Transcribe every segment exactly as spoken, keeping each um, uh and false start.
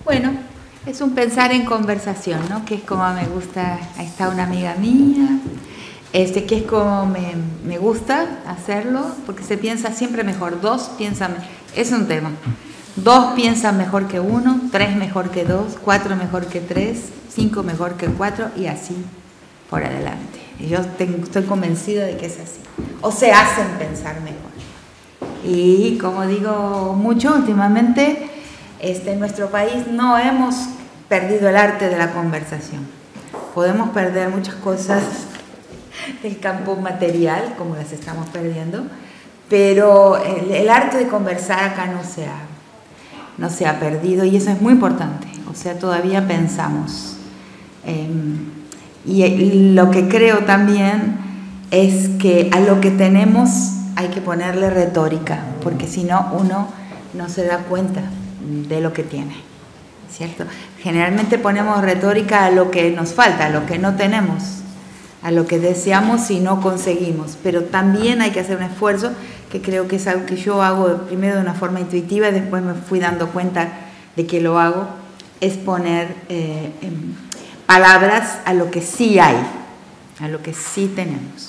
Bueno, es un pensar en conversación, ¿no? Que es como me gusta, ahí está una amiga mía, este, que es como me, me gusta hacerlo, porque se piensa siempre mejor, dos piensan, es un tema, dos piensan mejor que uno, tres mejor que dos, cuatro mejor que tres, cinco mejor que cuatro y así por adelante. Y yo tengo, estoy convencida de que es así, o se hacen pensar mejor. Y como digo mucho últimamente, este, en nuestro país no hemos perdido el arte de la conversación. Podemos perder muchas cosas del campo material, como las estamos perdiendo, pero el, el arte de conversar acá no se, ha, no se ha perdido y eso es muy importante. O sea, todavía pensamos. Eh, y lo que creo también es que a lo que tenemos hay que ponerle retórica, porque si no, uno no se da cuenta de lo que tiene, ¿cierto? Generalmente ponemos retórica a lo que nos falta, a lo que no tenemos, a lo que deseamos y no conseguimos, pero también hay que hacer un esfuerzo, que creo que es algo que yo hago primero de una forma intuitiva y después me fui dando cuenta de que lo hago, es poner eh, palabras a lo que sí hay, a lo que sí tenemos.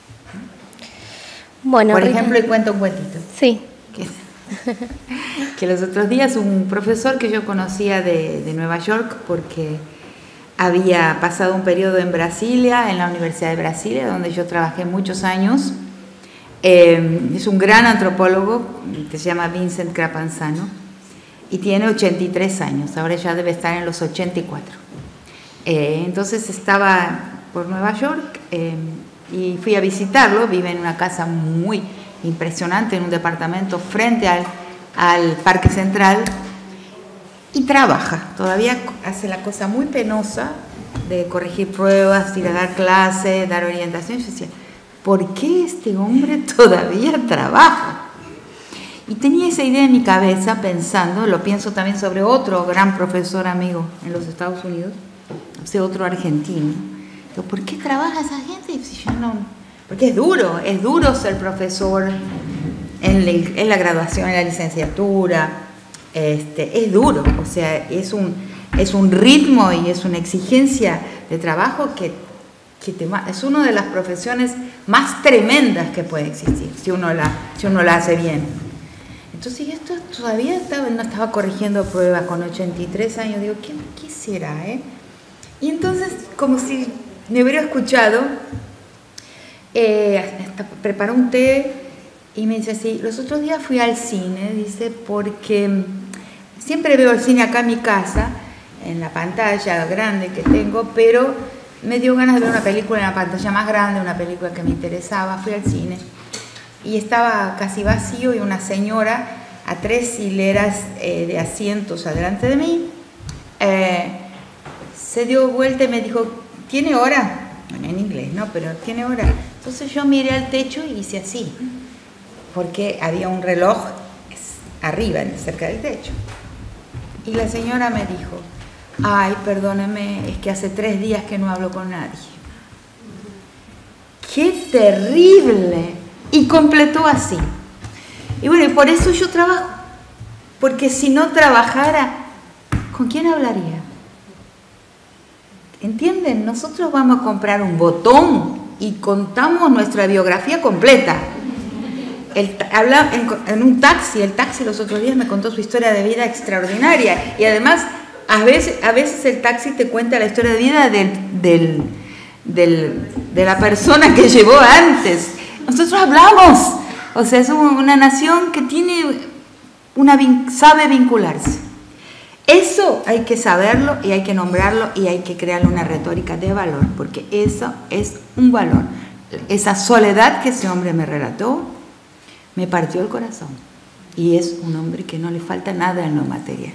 Bueno, por Rita, ejemplo, y cuento un cuentito. Sí. Que, que los otros días un profesor que yo conocía de, de Nueva York, porque había pasado un periodo en Brasilia, en la Universidad de Brasilia, donde yo trabajé muchos años, eh, es un gran antropólogo que se llama Vincent Crapanzano y tiene ochenta y tres años, ahora ya debe estar en los ochenta y cuatro. Eh, entonces estaba por Nueva York, eh, y fui a visitarlo, vive en una casa muy impresionante, en un departamento frente al, al Parque Central, y trabaja, todavía hace la cosa muy penosa de corregir pruebas, ir a dar clases, dar orientación. Yo decía, ¿por qué este hombre todavía trabaja? Y tenía esa idea en mi cabeza pensando, lo pienso también sobre otro gran profesor amigo en los Estados Unidos, ese otro argentino. ¿Por qué trabaja esa gente? Si yo no, porque es duro, es duro ser profesor en la, en la graduación, en la licenciatura, este, es duro, o sea, es un, es un ritmo y es una exigencia de trabajo que, que te, es una de las profesiones más tremendas que puede existir, si uno la, si uno la hace bien. Entonces, esto todavía estaba, no estaba corrigiendo pruebas con ochenta y tres años, digo, ¿qué, qué será? Eh? Y entonces, como si me hubiera escuchado, eh, hasta preparó un té y me dice así, los otros días fui al cine, dice, porque siempre veo el cine acá en mi casa, en la pantalla grande que tengo, pero me dio ganas de ver una película en la pantalla más grande, una película que me interesaba, fui al cine y estaba casi vacío y una señora a tres hileras eh, de asientos adelante de mí, eh, se dio vuelta y me dijo, ¿tiene hora? Bueno, en inglés, ¿no? Pero ¿tiene hora? Entonces yo miré al techo y hice así, porque había un reloj arriba, cerca del techo. Y la señora me dijo, ay, perdóneme, es que hace tres días que no hablo con nadie. ¡Qué terrible! Y completó así. Y bueno, y por eso yo trabajo, porque si no trabajara, ¿con quién hablaría? ¿Entienden? Nosotros vamos a comprar un botón y contamos nuestra biografía completa. El, habla, en, en un taxi, el taxi los otros días me contó su historia de vida extraordinaria y además a veces, a veces el taxi te cuenta la historia de vida del, del, del, de la persona que llevó antes. Nosotros hablamos, o sea, es una nación que tiene una, sabe vincularse. Eso hay que saberlo y hay que nombrarlo y hay que crearle una retórica de valor, porque eso es un valor. Esa soledad que ese hombre me relató me partió el corazón y es un hombre que no le falta nada en lo material.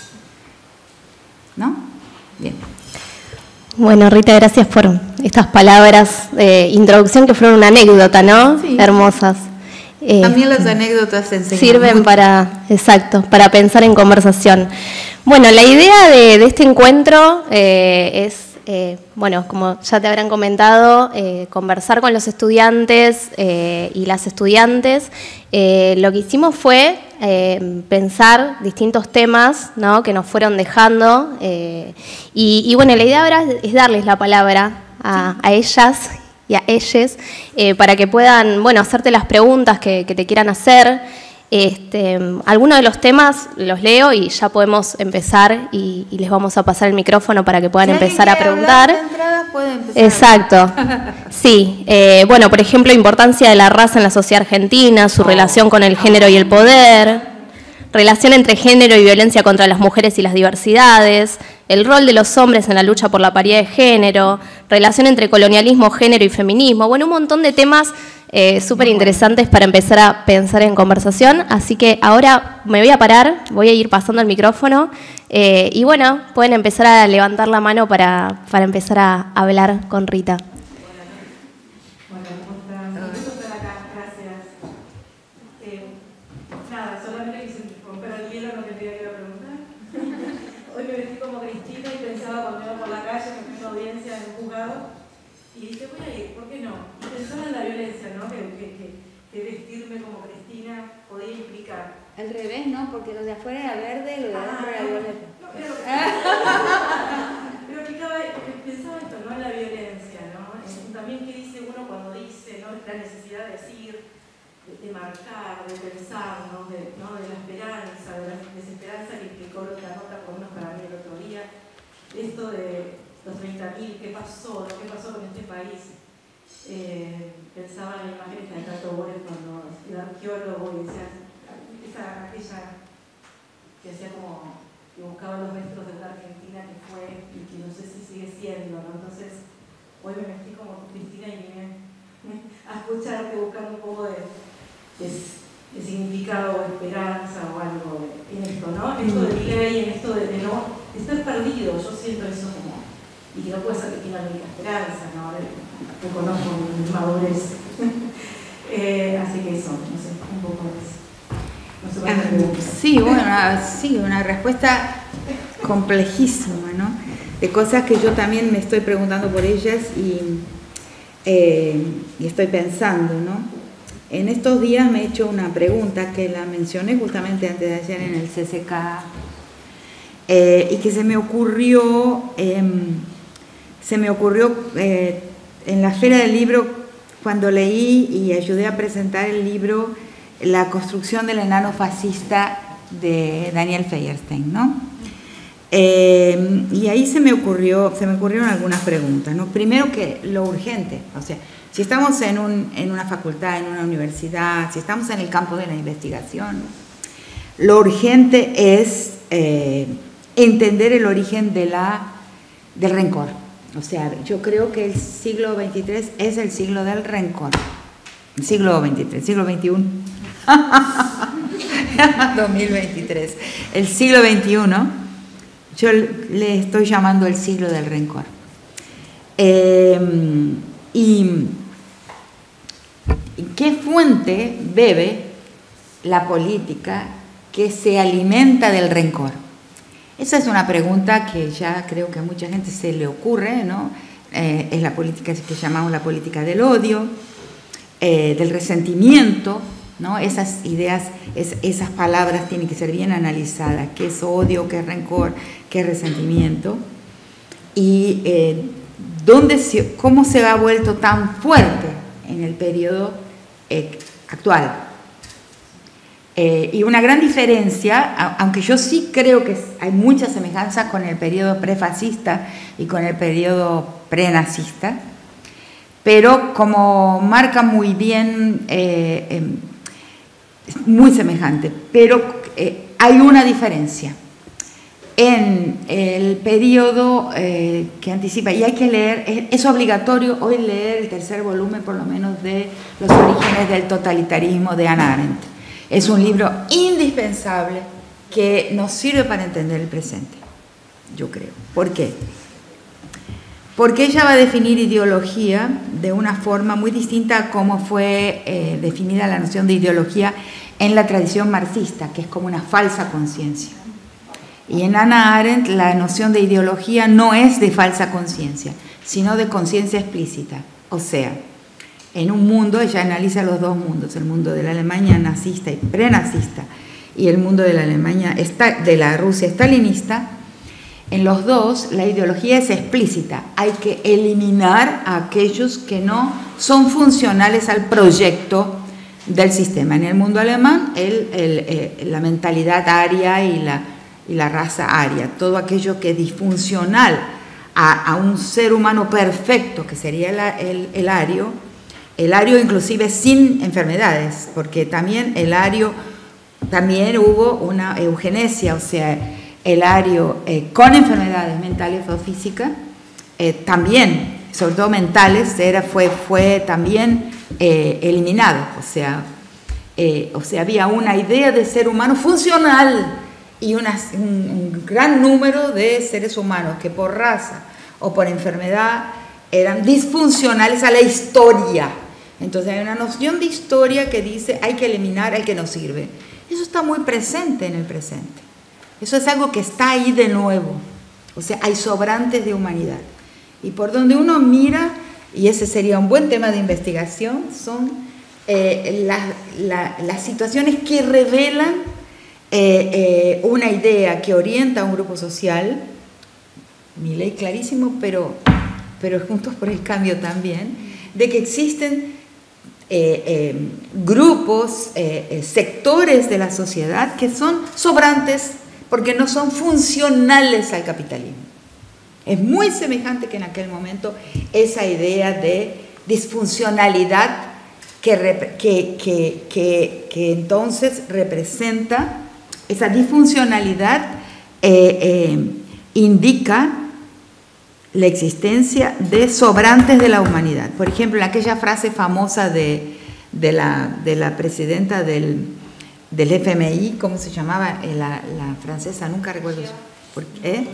¿No? Bien. Bueno, Rita, gracias por estas palabras de introducción que fueron una anécdota, ¿no? Sí. Hermosas. Eh, También las anécdotas enseñan sirven mucho. para, exacto, para pensar en conversación. Bueno, la idea de, de este encuentro eh, es eh, bueno, como ya te habrán comentado, eh, conversar con los estudiantes eh, y las estudiantes. Eh, lo que hicimos fue eh, pensar distintos temas, ¿no?, que nos fueron dejando. Eh, y, y bueno, la idea ahora es darles la palabra a, a ellas y a ellos eh, para que puedan, bueno, hacerte las preguntas que, que te quieran hacer. Este, algunos de los temas los leo y ya podemos empezar y, y les vamos a pasar el micrófono para que puedan si empezar a preguntar. Entrada, puede empezar. Exacto. Sí. Eh, bueno, por ejemplo, importancia de la raza en la sociedad argentina, su oh. relación con el género y el poder, relación entre género y violencia contra las mujeres y las diversidades, el rol de los hombres en la lucha por la paridad de género, relación entre colonialismo, género y feminismo. Bueno, un montón de temas Eh, súper interesantes para empezar a pensar en conversación, así que ahora me voy a parar, voy a ir pasando el micrófono eh, y bueno, pueden empezar a levantar la mano para, para empezar a hablar con Rita. Bueno, ¿cómo están? Un gusto estar acá, gracias. Eh, nada, solamente quise romper el hielo, no tendría que ir a preguntar. Hoy me vestí como Cristina y pensaba cuando iba por la calle, me fui a una audiencia en un juzgado y dije, voy a ir, ¿por qué no? Y pensaba en la violencia, ¿no? Que, que, que, que vestirme como Cristina podía implicar. Al revés, ¿no? Porque lo de afuera era verde y lo de adentro ah, era violeta. No, pero, pero aplicaba, pensaba esto, ¿no? En la violencia, ¿no? En, también qué dice uno cuando dice, ¿no? La necesidad de decir, de, de marcar, de pensar, ¿no? De, ¿no? De la esperanza, de la desesperanza que implicó la nota por unos para mí el otro día. Esto de los treinta mil, ¿qué pasó? ¿Qué pasó con este país? Eh, pensaba en la imagen de Tato Bores cuando el arqueólogo y decía, esa, aquella que hacía como, que buscaba los restos de una Argentina que fue y que no sé si sigue siendo, ¿no? Entonces, hoy me metí como Cristina y vine a escucharte buscando un poco de, de, de significado o esperanza o algo en esto, ¿no? En esto de ley, en esto de, de no de estar perdido, yo siento eso como. Y que no puede ser que tenga la única esperanza, ¿no? Reconozco mi madurez. eh, así que eso, no sé, un poco de eso. No sé cuál es la sí, bueno, una, sí, una respuesta complejísima, ¿no? De cosas que yo también me estoy preguntando por ellas y, eh, y estoy pensando, ¿no? En estos días me he hecho una pregunta que la mencioné justamente antes de ayer en el C C K eh, y que se me ocurrió... Eh, Se me ocurrió eh, en la Feria del Libro, cuando leí y ayudé a presentar el libro La construcción del enano fascista de Daniel Feuerstein, ¿no? Eh, y ahí se me ocurrió, se me ocurrieron algunas preguntas, ¿no? Primero que lo urgente, o sea, si estamos en, un, en una facultad, en una universidad, si estamos en el campo de la investigación, lo urgente es eh, entender el origen de la, del rencor. O sea, yo creo que el siglo veintitrés es el siglo del rencor. El siglo veintitrés, siglo veintiuno. dos mil veintitrés. El siglo veintiuno, yo le estoy llamando el siglo del rencor. Eh, y ¿qué fuente bebe la política que se alimenta del rencor? Esa es una pregunta que ya creo que a mucha gente se le ocurre, ¿no? Eh, es la política que llamamos la política del odio, eh, del resentimiento, ¿no? Esas ideas, es, esas palabras tienen que ser bien analizadas. ¿Qué es odio? ¿Qué es rencor? ¿Qué es resentimiento? Y eh, ¿dónde se, cómo se ha vuelto tan fuerte en el periodo eh, actual. Eh, y una gran diferencia, aunque yo sí creo que hay mucha semejanza con el periodo prefascista y con el periodo prenazista, pero como marca muy bien, eh, eh, es muy semejante, pero eh, hay una diferencia. En el periodo eh, que anticipa, y hay que leer, es, es obligatorio hoy leer el tercer volumen por lo menos de Los orígenes del totalitarismo de Hannah Arendt. Es un libro indispensable que nos sirve para entender el presente, yo creo. ¿Por qué? Porque ella va a definir ideología de una forma muy distinta a cómo fue eh, definida la noción de ideología en la tradición marxista, que es como una falsa conciencia. Y en Hannah Arendt la noción de ideología no es de falsa conciencia, sino de conciencia explícita. O sea, en un mundo, ella analiza los dos mundos, el mundo de la Alemania nazista y prenazista y el mundo de la Alemania, de la Rusia stalinista. En los dos la ideología es explícita, hay que eliminar a aquellos que no son funcionales al proyecto del sistema. En el mundo alemán, el, el, el, la mentalidad aria y la, y la raza aria, todo aquello que es disfuncional a, a un ser humano perfecto, que sería el, el, el ario, el ario inclusive sin enfermedades, porque también el ario, también hubo una eugenesia, o sea, el ario eh, con enfermedades mentales o físicas, eh, también, sobre todo mentales, era, fue, fue también eh, eliminado. O sea, eh, o sea, había una idea de ser humano funcional y una, un, un gran número de seres humanos que por raza o por enfermedad eran disfuncionales a la historia. Entonces hay una noción de historia que dice hay que eliminar al que no sirve. Eso está muy presente en el presente. Eso es algo que está ahí de nuevo. O sea, hay sobrantes de humanidad. Y por donde uno mira, y ese sería un buen tema de investigación, son eh, la, la, las situaciones que revelan eh, eh, una idea que orienta a un grupo social, mi ley clarísimo, pero, pero Juntos por el Cambio también, de que existen eh, eh, grupos, eh, eh, sectores de la sociedad que son sobrantes porque no son funcionales al capitalismo. Es muy semejante que en aquel momento esa idea de disfuncionalidad que, que, que, que, que entonces representa, esa disfuncionalidad eh, eh, indica la existencia de sobrantes de la humanidad. Por ejemplo, en aquella frase famosa de, de, la, de la presidenta del... del F M I, ¿cómo se llamaba? La, la francesa, nunca recuerdo. ¿Eh?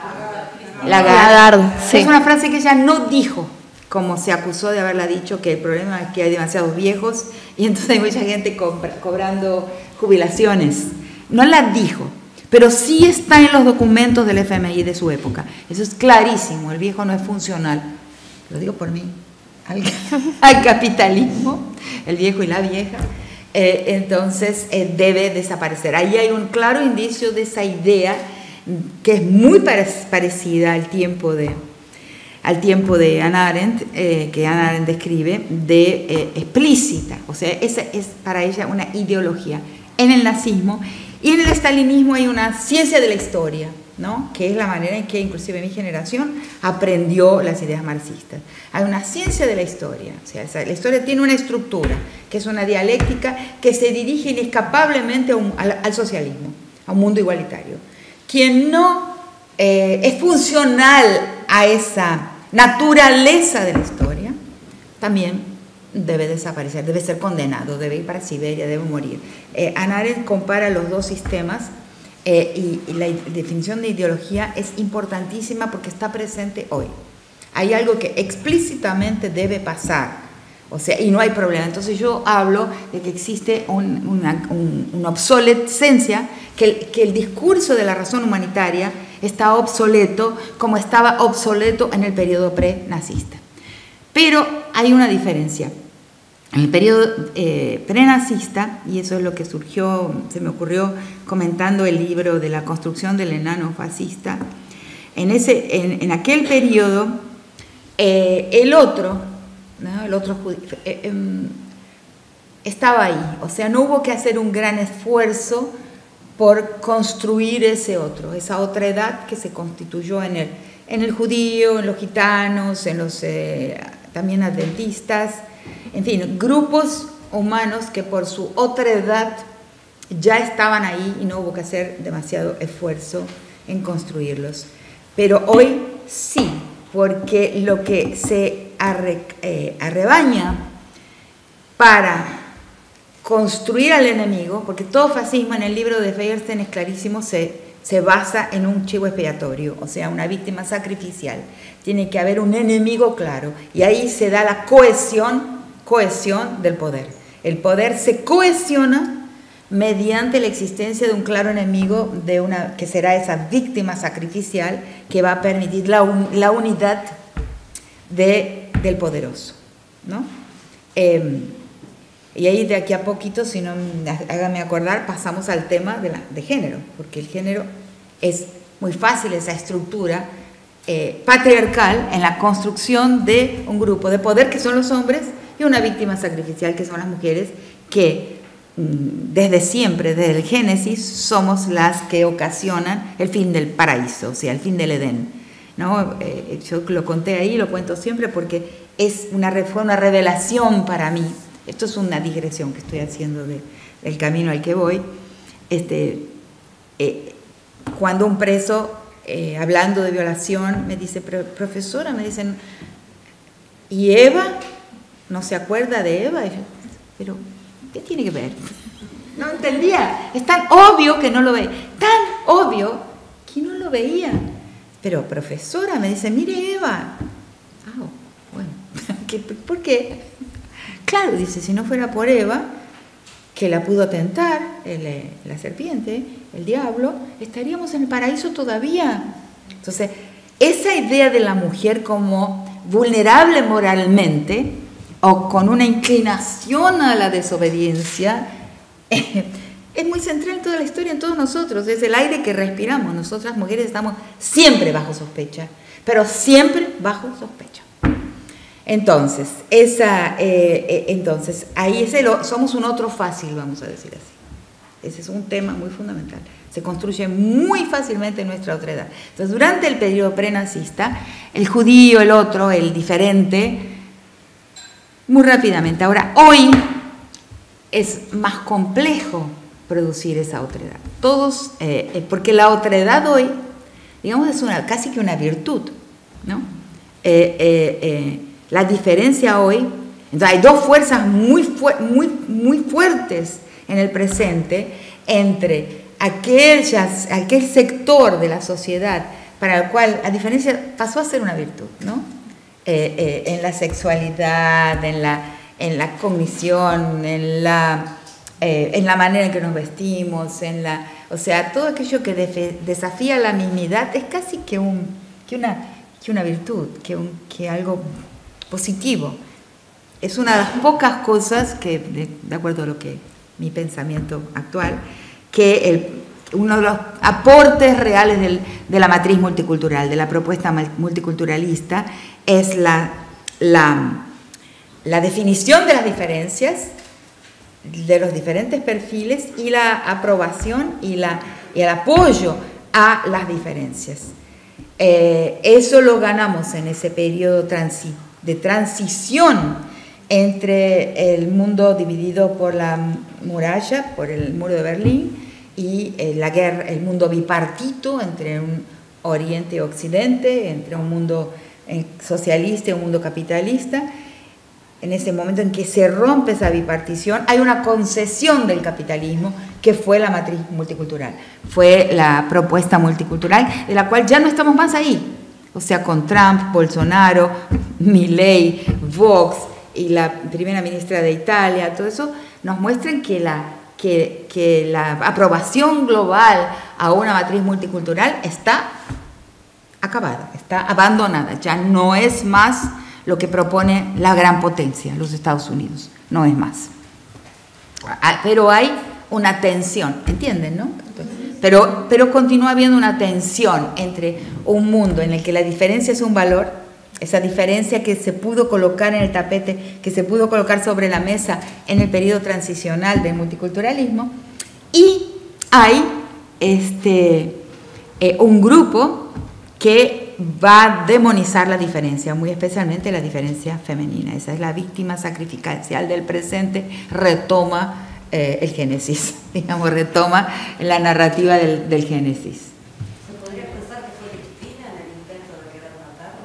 Lagarde. Sí. Es una frase que ella no dijo, como se acusó de haberla dicho, que el problema es que hay demasiados viejos y entonces hay mucha gente compra, cobrando jubilaciones. No la dijo, pero sí está en los documentos del F M I de su época. Eso es clarísimo, el viejo no es funcional. Lo digo por mí, al, al capitalismo, el viejo y la vieja. Eh, entonces eh, debe desaparecer. Ahí hay un claro indicio de esa idea que es muy parecida al tiempo de, al tiempo de Hannah Arendt, eh, que Hannah Arendt describe, de eh, explícita, o sea, esa es para ella una ideología. En el nazismo y en el estalinismo hay una ciencia de la historia, ¿no? Que es la manera en que inclusive mi generación aprendió las ideas marxistas. Hay una ciencia de la historia, o sea, la historia tiene una estructura, que es una dialéctica que se dirige inescapablemente a un, al, al socialismo, a un mundo igualitario. Quien no eh, es funcional a esa naturaleza de la historia, también debe desaparecer, debe ser condenado, debe ir para Siberia, debe morir. Eh, Hannah Arendt compara los dos sistemas. Eh, y, y la definición de ideología es importantísima porque está presente hoy. Hay algo que explícitamente debe pasar, o sea, y no hay problema. Entonces yo hablo de que existe un, una, un, una obsolescencia, que el, que el discurso de la razón humanitaria está obsoleto como estaba obsoleto en el periodo pre-nazista. Pero hay una diferencia. En el periodo eh, prenazista, y eso es lo que surgió, se me ocurrió comentando el libro de la construcción del enano fascista, en, ese, en, en aquel periodo eh, el otro, ¿no? el otro judío, eh, eh, estaba ahí, o sea, no hubo que hacer un gran esfuerzo por construir ese otro, esa otra edad que se constituyó en el, en el judío, en los gitanos, en los eh, también adventistas, en fin, grupos humanos que por su otra edad ya estaban ahí y no hubo que hacer demasiado esfuerzo en construirlos. Pero hoy sí, porque lo que se arre, eh, arrebaña para construir al enemigo, porque todo fascismo en el libro de Feuerstein es clarísimo, se, se basa en un chivo expiatorio, o sea, una víctima sacrificial. Tiene que haber un enemigo claro y ahí se da la cohesión cohesión del poder. El poder se cohesiona mediante la existencia de un claro enemigo, de una, que será esa víctima sacrificial que va a permitir la, un, la unidad de, del poderoso, ¿no? Eh, y ahí de aquí a poquito, si no, hágame acordar, pasamos al tema de, la, de género, porque el género es muy fácil, esa estructura eh, patriarcal en la construcción de un grupo de poder que son los hombres y una víctima sacrificial que son las mujeres, que desde siempre, desde el Génesis, somos las que ocasionan el fin del paraíso, o sea, el fin del Edén, ¿no? Eh, yo lo conté ahí, lo cuento siempre porque es una, fue una revelación para mí. Esto es una digresión que estoy haciendo de, del camino al que voy. Este, eh, cuando un preso, eh, hablando de violación, me dice, profesora, me dicen, ¿y Eva? ¿No se acuerda de Eva? Y yo, pero ¿qué tiene que ver? No entendía. Es tan obvio que no lo ve. Tan obvio que no lo veía. Pero profesora, me dice, mire Eva. Ah, bueno. ¿Por qué? Claro, dice, si no fuera por Eva, que la pudo tentar, el, la serpiente, el diablo, estaríamos en el paraíso todavía. Entonces, esa idea de la mujer como vulnerable moralmente, o con una inclinación a la desobediencia, eh, es muy central en toda la historia, en todos nosotros. Es el aire que respiramos. Nosotras mujeres estamos siempre bajo sospecha, pero siempre bajo sospecha. Entonces, esa, eh, eh, entonces ahí es el, somos un otro fácil, vamos a decir así. Ese es un tema muy fundamental. Se construye muy fácilmente nuestra otredad. Entonces, durante el periodo prenazista, el judío, el otro, el diferente, muy rápidamente. Ahora, hoy es más complejo producir esa otredad. Todos, eh, porque la otredad hoy, digamos, es una, casi que una virtud, ¿no? Eh, eh, eh, la diferencia hoy, entonces hay dos fuerzas muy, fu muy, muy fuertes en el presente entre aquellas, aquel sector de la sociedad para el cual la diferencia pasó a ser una virtud, ¿no? Eh, eh, en la sexualidad, en la, en la cognición, en la, eh, en la manera en que nos vestimos, en la, o sea, todo aquello que de, desafía la mismidad es casi que, un, que, una, que una virtud, que, un, que algo positivo. Es una de las pocas cosas que, de, de acuerdo a lo que mi pensamiento actual, que el, uno de los aportes reales del, de la matriz multicultural, de la propuesta multiculturalista, es la, la, la definición de las diferencias, de los diferentes perfiles y la aprobación y, la, y el apoyo a las diferencias. Eh, eso lo ganamos en ese periodo transi, de transición entre el mundo dividido por la muralla, por el muro de Berlín, y eh, la guerra, el mundo bipartito entre un oriente y occidente, entre un mundo socialista y un mundo capitalista. En ese momento en que se rompe esa bipartición, hay una concesión del capitalismo que fue la matriz multicultural, fue la propuesta multicultural, de la cual ya no estamos más ahí. O sea, con Trump, Bolsonaro, Milei, Vox y la primera ministra de Italia, todo eso nos muestran que la, que, que la aprobación global a una matriz multicultural está acabada, está abandonada, ya no es más lo que propone la gran potencia, los Estados Unidos, no es más. Pero hay una tensión, ¿entienden, no? Pero, pero continúa habiendo una tensión entre un mundo en el que la diferencia es un valor, esa diferencia que se pudo colocar en el tapete, que se pudo colocar sobre la mesa en el periodo transicional del multiculturalismo, y hay este, eh, un grupo que va a demonizar la diferencia, muy especialmente la diferencia femenina. Esa es la víctima sacrificial del presente, retoma eh, el Génesis, digamos, retoma la narrativa del, del Génesis. ¿Se podría pensar que fue Cristina en el intento de querer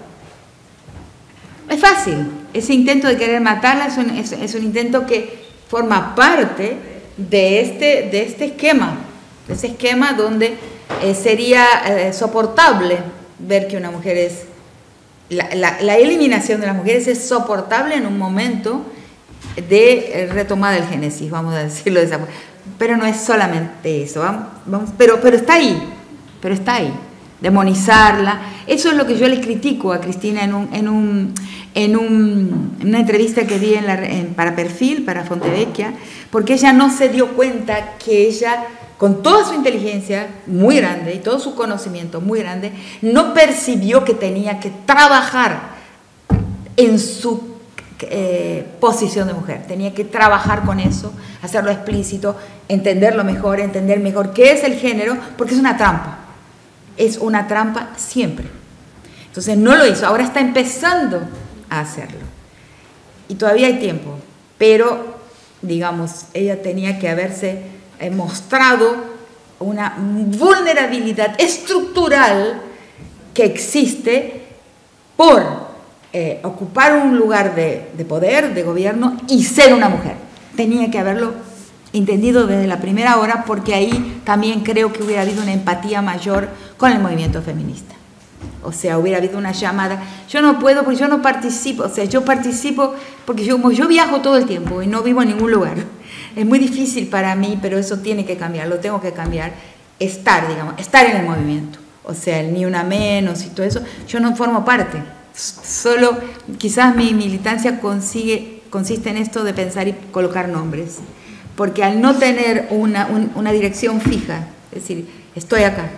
matarla? Es fácil, ese intento de querer matarla es un, es, es un intento que forma parte de este, de este esquema, de ese esquema donde eh, sería eh, soportable ver que una mujer es, la, la, la eliminación de las mujeres es soportable en un momento de retomada del Génesis, vamos a decirlo de esa forma. pero no es solamente eso, vamos, vamos, pero, pero está ahí, pero está ahí, demonizarla. Eso es lo que yo le critico a Cristina en, un, en, un, en, un, en una entrevista que di en la, en, para Perfil, para Fontevecchia, porque ella no se dio cuenta que ella, con toda su inteligencia muy grande y todo su conocimiento muy grande, no percibió que tenía que trabajar en su eh, posición de mujer. Tenía que trabajar con eso, hacerlo explícito, entenderlo mejor, entender mejor qué es el género, porque es una trampa. Es una trampa siempre. Entonces no lo hizo, ahora está empezando a hacerlo. Y todavía hay tiempo, pero, digamos, ella tenía que haberse eh, mostrado una vulnerabilidad estructural que existe por eh, ocupar un lugar de, de poder, de gobierno, y ser una mujer. Tenía que haberlo entendido desde la primera hora, porque ahí también creo que hubiera habido una empatía mayor con el movimiento feminista. O sea, hubiera habido una llamada. Yo no puedo porque yo no participo, o sea, yo participo porque yo, yo viajo todo el tiempo y no vivo en ningún lugar. Es muy difícil para mí, pero eso tiene que cambiar, lo tengo que cambiar. Estar, digamos, estar en el movimiento. O sea, el ni una menos y todo eso, yo no formo parte. Solo, quizás mi militancia consigue, consiste en esto de pensar y colocar nombres. Porque al no tener una, un, una dirección fija, es decir, estoy acá,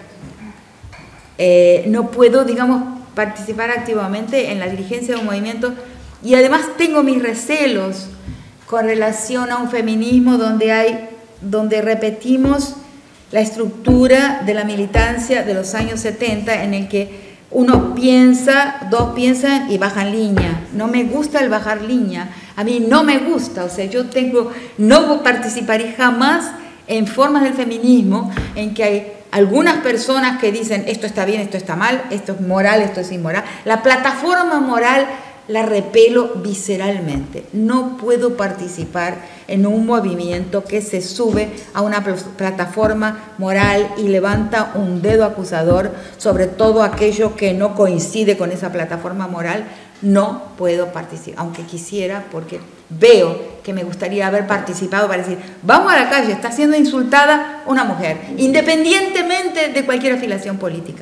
eh, no puedo, digamos, participar activamente en la dirigencia de un movimiento, y además tengo mis recelos con relación a un feminismo donde, hay, donde repetimos la estructura de la militancia de los años setenta, en el que uno piensa, dos piensan y bajan línea. No me gusta el bajar línea, a mí no me gusta, o sea, yo tengo, no participaré jamás en formas del feminismo en que hay algunas personas que dicen esto está bien, esto está mal, esto es moral, esto es inmoral. La plataforma moral la repelo visceralmente. No puedo participar en un movimiento que se sube a una plataforma moral y levanta un dedo acusador sobre todo aquello que no coincide con esa plataforma moral. No puedo participar, aunque quisiera, porque veo que me gustaría haber participado para decir, vamos a la calle, está siendo insultada una mujer, independientemente de cualquier afiliación política.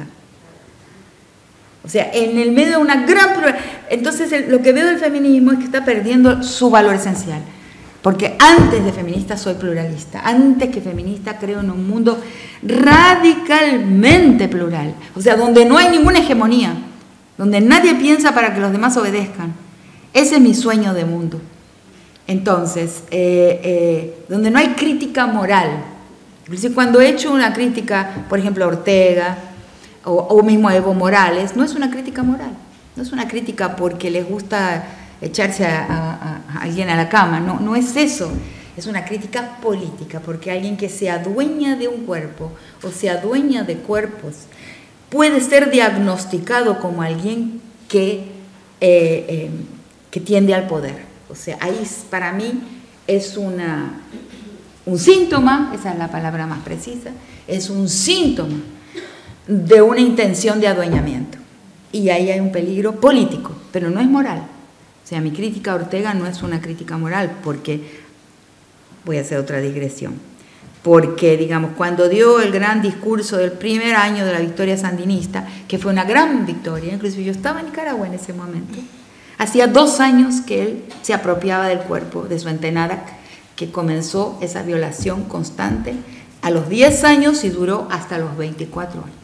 O sea, en el medio de una gran... Entonces, el, lo que veo del feminismo es que está perdiendo su valor esencial. Porque antes de feminista soy pluralista. Antes que feminista creo en un mundo radicalmente plural. O sea, donde no hay ninguna hegemonía. Donde nadie piensa para que los demás obedezcan. Ese es mi sueño de mundo. Entonces, eh, eh, donde no hay crítica moral. Inclusive cuando he hecho una crítica, por ejemplo, a Ortega, o, o mismo a Evo Morales, no es una crítica moral. No es una crítica porque les gusta echarse a, a, a alguien a la cama. No, no es eso. Es una crítica política, porque alguien que se adueña de un cuerpo o se adueña de cuerpos puede ser diagnosticado como alguien que, eh, eh, que tiende al poder. O sea, ahí para mí es una, un síntoma, esa es la palabra más precisa, es un síntoma de una intención de adueñamiento. Y ahí hay un peligro político, pero no es moral. O sea, mi crítica a Ortega no es una crítica moral, porque, voy a hacer otra digresión, porque, digamos, cuando dio el gran discurso del primer año de la victoria sandinista, que fue una gran victoria, inclusive yo estaba en Nicaragua en ese momento, hacía dos años que él se apropiaba del cuerpo de su entenada, que comenzó esa violación constante a los diez años y duró hasta los veinticuatro años.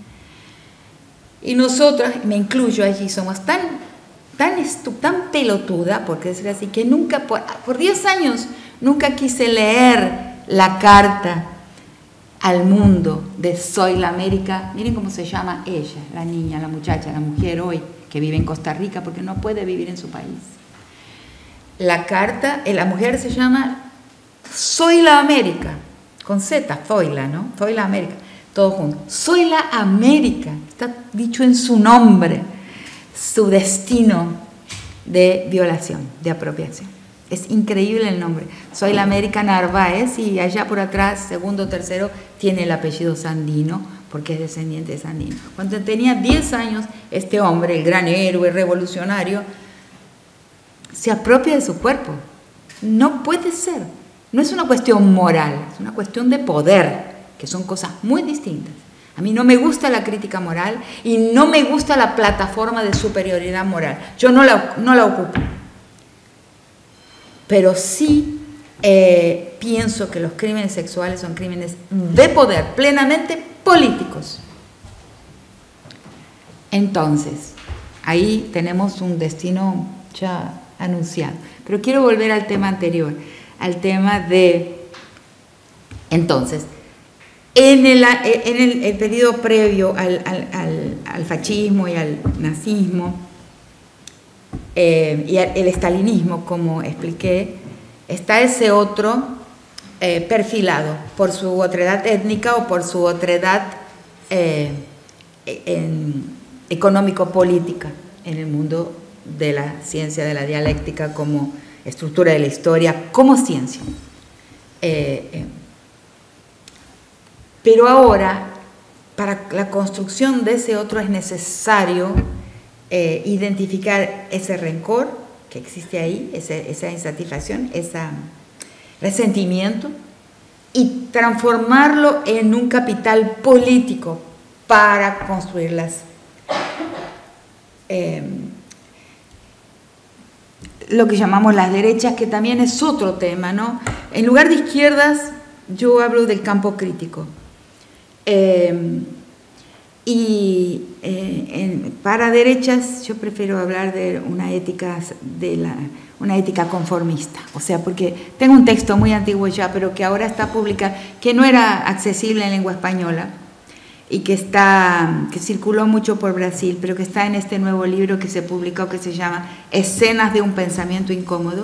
Y nosotras, me incluyo allí, somos tan, tan, tan pelotuda, porque decir así, que nunca, por, por diez años, nunca quise leer la carta al mundo de Soy la América. Miren cómo se llama ella, la niña, la muchacha, la mujer hoy, que vive en Costa Rica porque no puede vivir en su país. La carta, la mujer se llama Soy la América, con Z, Zoila, ¿no? Soy la América, todo junto. Soy la América, está dicho en su nombre, su destino de violación, de apropiación. Es increíble el nombre. Soy la América Narváez, y allá por atrás, segundo o tercero, tiene el apellido Sandino, porque es descendiente de Sandino. Cuando tenía diez años, este hombre, el gran héroe revolucionario, se apropia de su cuerpo. No puede ser. no es una cuestión moral, es una cuestión de poder, que son cosas muy distintas. A mí no me gusta la crítica moral y no me gusta la plataforma de superioridad moral. Yo no la, no la ocupo. Pero sí eh, pienso que los crímenes sexuales son crímenes de poder, plenamente políticos. Entonces, ahí tenemos un destino ya anunciado. Pero quiero volver al tema anterior, al tema de, entonces, en el, en el, el periodo previo al, al, al, al fascismo y al nazismo, eh, y al, el estalinismo, como expliqué, está ese otro eh, perfilado por su otredad étnica o por su otredad eh, en, económico-política en el mundo de la ciencia de la dialéctica como estructura de la historia, como ciencia. Eh, eh, pero ahora, para la construcción de ese otro es necesario eh, identificar ese rencor que existe ahí, ese, esa insatisfacción, ese resentimiento, y transformarlo en un capital político para construir las eh, lo que llamamos las derechas, que también es otro tema, ¿no? En lugar de izquierdas, yo hablo del campo crítico. Eh, y eh, en, para derechas, yo prefiero hablar de una ética, de la, una ética conformista. O sea, porque tengo un texto muy antiguo ya, pero que ahora está publicado, que no era accesible en lengua española, y que, está, que circuló mucho por Brasil, pero que está en este nuevo libro que se publicó, que se llama Escenas de un pensamiento incómodo,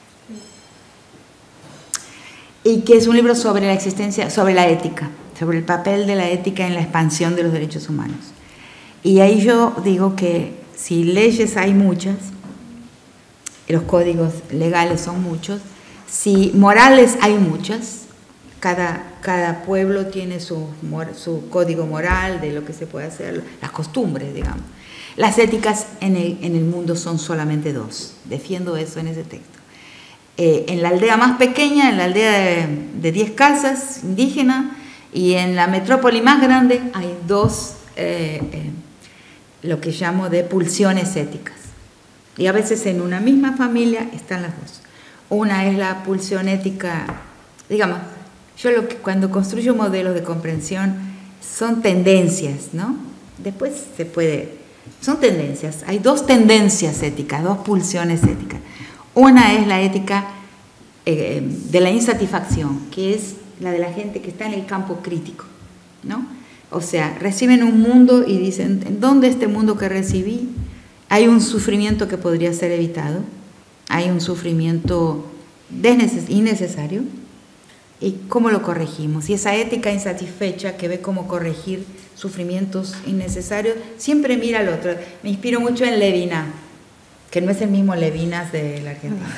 y que es un libro sobre la existencia, sobre la ética, sobre el papel de la ética en la expansión de los derechos humanos. Y ahí yo digo que si leyes hay muchas, los códigos legales son muchos, si morales hay muchas, Cada, cada pueblo tiene su, su código moral de lo que se puede hacer, las costumbres, digamos. Las éticas en el, en el mundo son solamente dos. Defiendo eso en ese texto. Eh, en la aldea más pequeña, en la aldea de, de diez casas indígenas, y en la metrópoli más grande hay dos, eh, eh, lo que llamo de pulsiones éticas. Y a veces en una misma familia están las dos. Una es la pulsión ética, digamos, yo lo que, cuando construyo modelos de comprensión son tendencias, ¿no? Después se puede, son tendencias, hay dos tendencias éticas, dos pulsiones éticas. Una es la ética eh, de la insatisfacción, que es la de la gente que está en el campo crítico, ¿no? O sea, reciben un mundo y dicen, ¿en dónde este mundo que recibí? Hay un sufrimiento que podría ser evitado, hay un sufrimiento innecesario. ¿Y cómo lo corregimos? Y esa ética insatisfecha que ve cómo corregir sufrimientos innecesarios, siempre mira al otro. Me inspiro mucho en Levinas, que no es el mismo Levinas de la Argentina.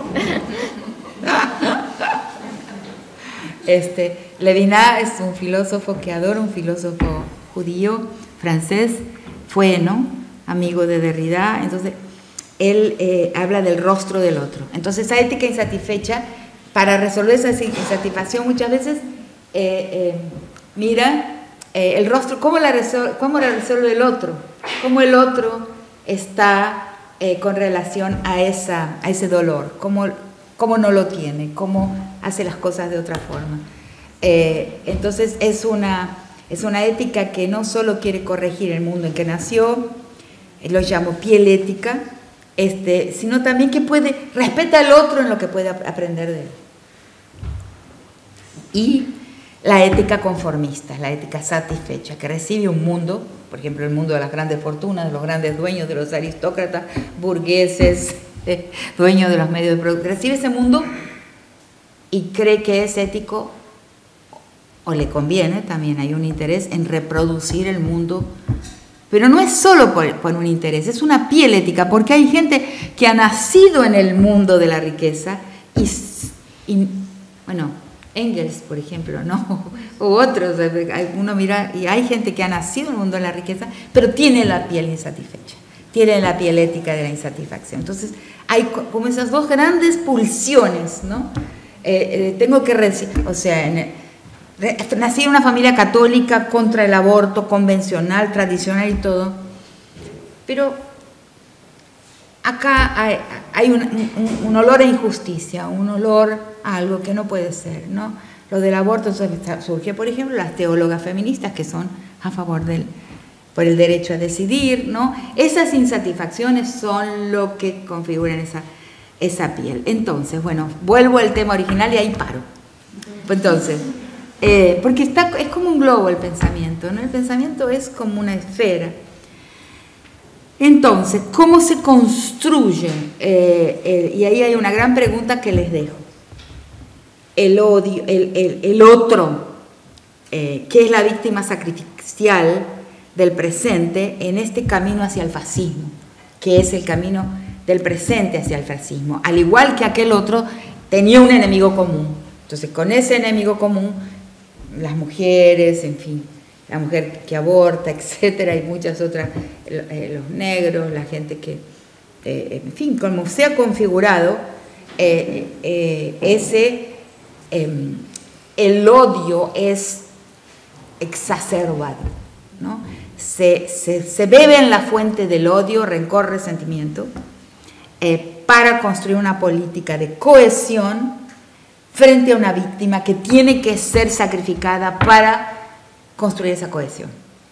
Este, Levinas es un filósofo que adoro, un filósofo judío, francés, fue, ¿no?, amigo de Derrida. Entonces, él eh, habla del rostro del otro. Entonces, esa ética insatisfecha, para resolver esa insatisfacción muchas veces eh, eh, mira eh, el rostro, cómo la, resol cómo la resuelve el otro, cómo el otro está eh, con relación a, esa, a ese dolor, cómo, cómo no lo tiene, cómo hace las cosas de otra forma. Eh, entonces es una, es una ética que no solo quiere corregir el mundo en que nació, eh, lo llamo piel ética, Este, sino también que puede, respeta al otro en lo que puede aprender de él. Y la ética conformista, la ética satisfecha, que recibe un mundo, por ejemplo, el mundo de las grandes fortunas, de los grandes dueños, de los aristócratas, burgueses, eh, dueños de los medios de producción, recibe ese mundo y cree que es ético, o le conviene, también hay un interés en reproducir el mundo. Pero no es solo por, por un interés, es una piel ética, porque hay gente que ha nacido en el mundo de la riqueza y, y bueno, Engels, por ejemplo, ¿no? O otros, uno mira, y hay gente que ha nacido en el mundo de la riqueza, pero tiene la piel insatisfecha, tiene la piel ética de la insatisfacción. Entonces, hay como esas dos grandes pulsiones, ¿no?, eh, tengo que, o sea, en, nací en una familia católica contra el aborto, convencional, tradicional y todo, pero acá hay, hay un, un, un olor a injusticia, un olor a algo que no puede ser, ¿no? Lo del aborto, entonces surge, por ejemplo, las teólogas feministas que son a favor del, por el derecho a decidir, ¿no? Esas insatisfacciones son lo que configuran esa, esa piel. Entonces, bueno, vuelvo al tema original y ahí paro. Entonces, eh, porque está, es como un globo el pensamiento, ¿no? El pensamiento es como una esfera. Entonces, ¿cómo se construye? Eh, eh, y ahí hay una gran pregunta que les dejo. El odio, el, el, el otro, eh, que es la víctima sacrificial del presente en este camino hacia el fascismo, que es el camino del presente hacia el fascismo, al igual que aquel otro tenía un enemigo común. Entonces, con ese enemigo común, las mujeres, en fin, la mujer que aborta, etcétera, y muchas otras, eh, los negros, la gente que, eh, en fin, como se ha configurado eh, eh, ese, eh, el odio es exacerbado, ¿no? Se, se, se bebe en la fuente del odio, rencor, resentimiento, eh, para construir una política de cohesión frente a una víctima que tiene que ser sacrificada para construir esa cohesión.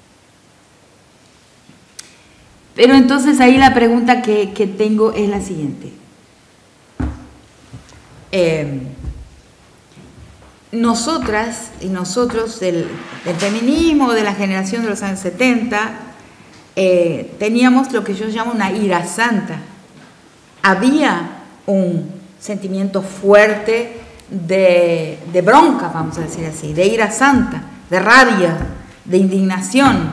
Pero entonces ahí la pregunta que, que tengo es la siguiente. Eh, nosotras y nosotros del, del feminismo, de la generación de los años setenta, eh, teníamos lo que yo llamo una ira santa. Había un sentimiento fuerte de, de bronca, vamos a decir así, de ira santa, de rabia, de indignación.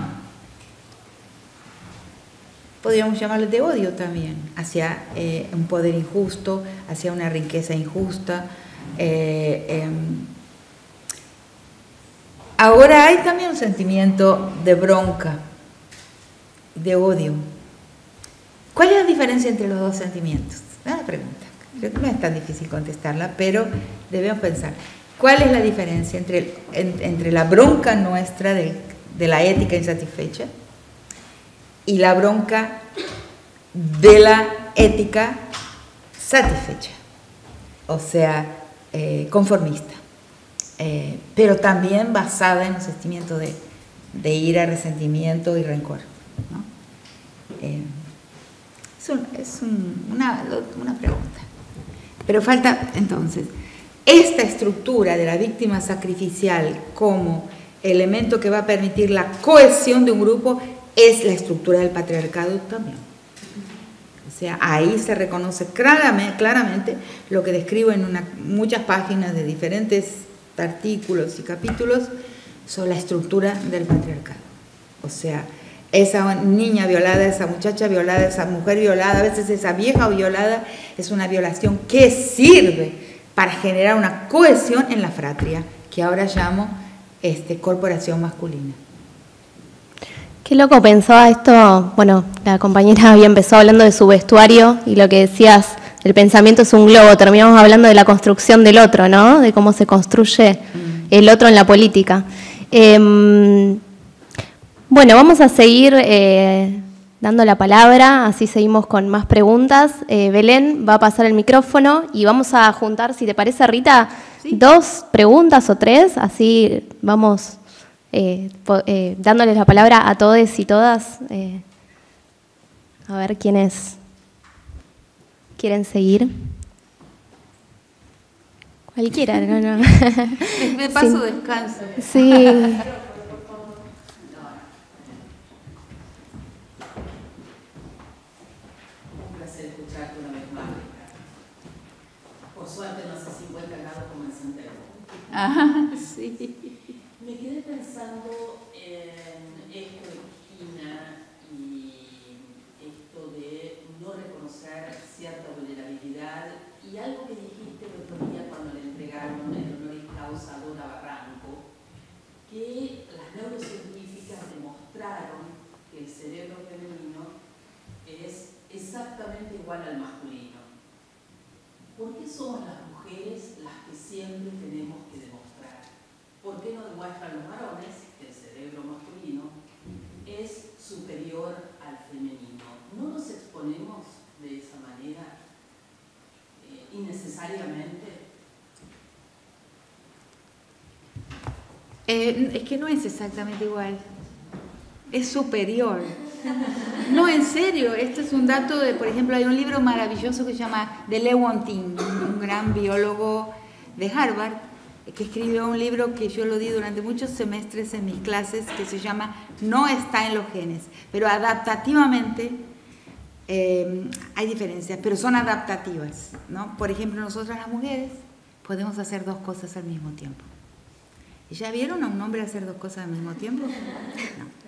Podríamos llamarlo de odio también, hacia eh, un poder injusto, hacia una riqueza injusta. Eh, eh, ahora hay también un sentimiento de bronca, de odio. ¿Cuál es la diferencia entre los dos sentimientos? Es una pregunta. Creo que no es tan difícil contestarla, pero debemos pensar. ¿Cuál es la diferencia entre, en, entre la bronca nuestra de, de la ética insatisfecha y la bronca de la ética satisfecha? O sea, eh, conformista, eh, pero también basada en un sentimiento de, de ira, resentimiento y rencor, ¿no? Eh, es un, es un, una, una pregunta. Pero falta, entonces, esta estructura de la víctima sacrificial como elemento que va a permitir la cohesión de un grupo es la estructura del patriarcado también. O sea, ahí se reconoce claramente, claramente lo que describo en una, muchas páginas de diferentes artículos y capítulos sobre la estructura del patriarcado. O sea, esa niña violada, esa muchacha violada, esa mujer violada, a veces esa vieja violada, es una violación que sirve para generar una cohesión en la fratria, que ahora llamo este, corporación masculina. Qué loco pensaba esto, bueno, la compañera había empezado hablando de su vestuario y lo que decías, el pensamiento es un globo, terminamos hablando de la construcción del otro, ¿no? De cómo se construye mm. el otro en la política. Eh, bueno, vamos a seguir eh, dando la palabra, así seguimos con más preguntas. Eh, Belén va a pasar el micrófono y vamos a juntar, si te parece, Rita, sí. dos preguntas o tres, así vamos eh, eh, dándoles la palabra a todos y todas. Eh, a ver quiénes quieren seguir. Cualquiera, ¿no? no. Me, me paso sí. descanso. Sí. Ajá, sí. Me quedé pensando en esto de Cristina y esto de no reconocer cierta vulnerabilidad y algo que dijiste el otro día cuando le entregaron el honoris causa a Dora Barranco, que las neurocientíficas demostraron que el cerebro femenino es exactamente igual al masculino. ¿Por qué somos las mujeres mujeres las que siempre tenemos que demostrar. ¿Por qué no demuestran los varones que el cerebro masculino es superior al femenino? ¿No nos exponemos de esa manera eh, innecesariamente? Eh, es que no es exactamente igual, es superior. No, en serio, este es un dato de, por ejemplo, hay un libro maravilloso que se llama de Lewontin, un gran biólogo de Harvard, que escribió un libro que yo lo di durante muchos semestres en mis clases, que se llama No está en los genes, pero adaptativamente eh, hay diferencias, pero son adaptativas, ¿no? Por ejemplo, nosotras las mujeres podemos hacer dos cosas al mismo tiempo. ¿Ya vieron a un hombre hacer dos cosas al mismo tiempo? No.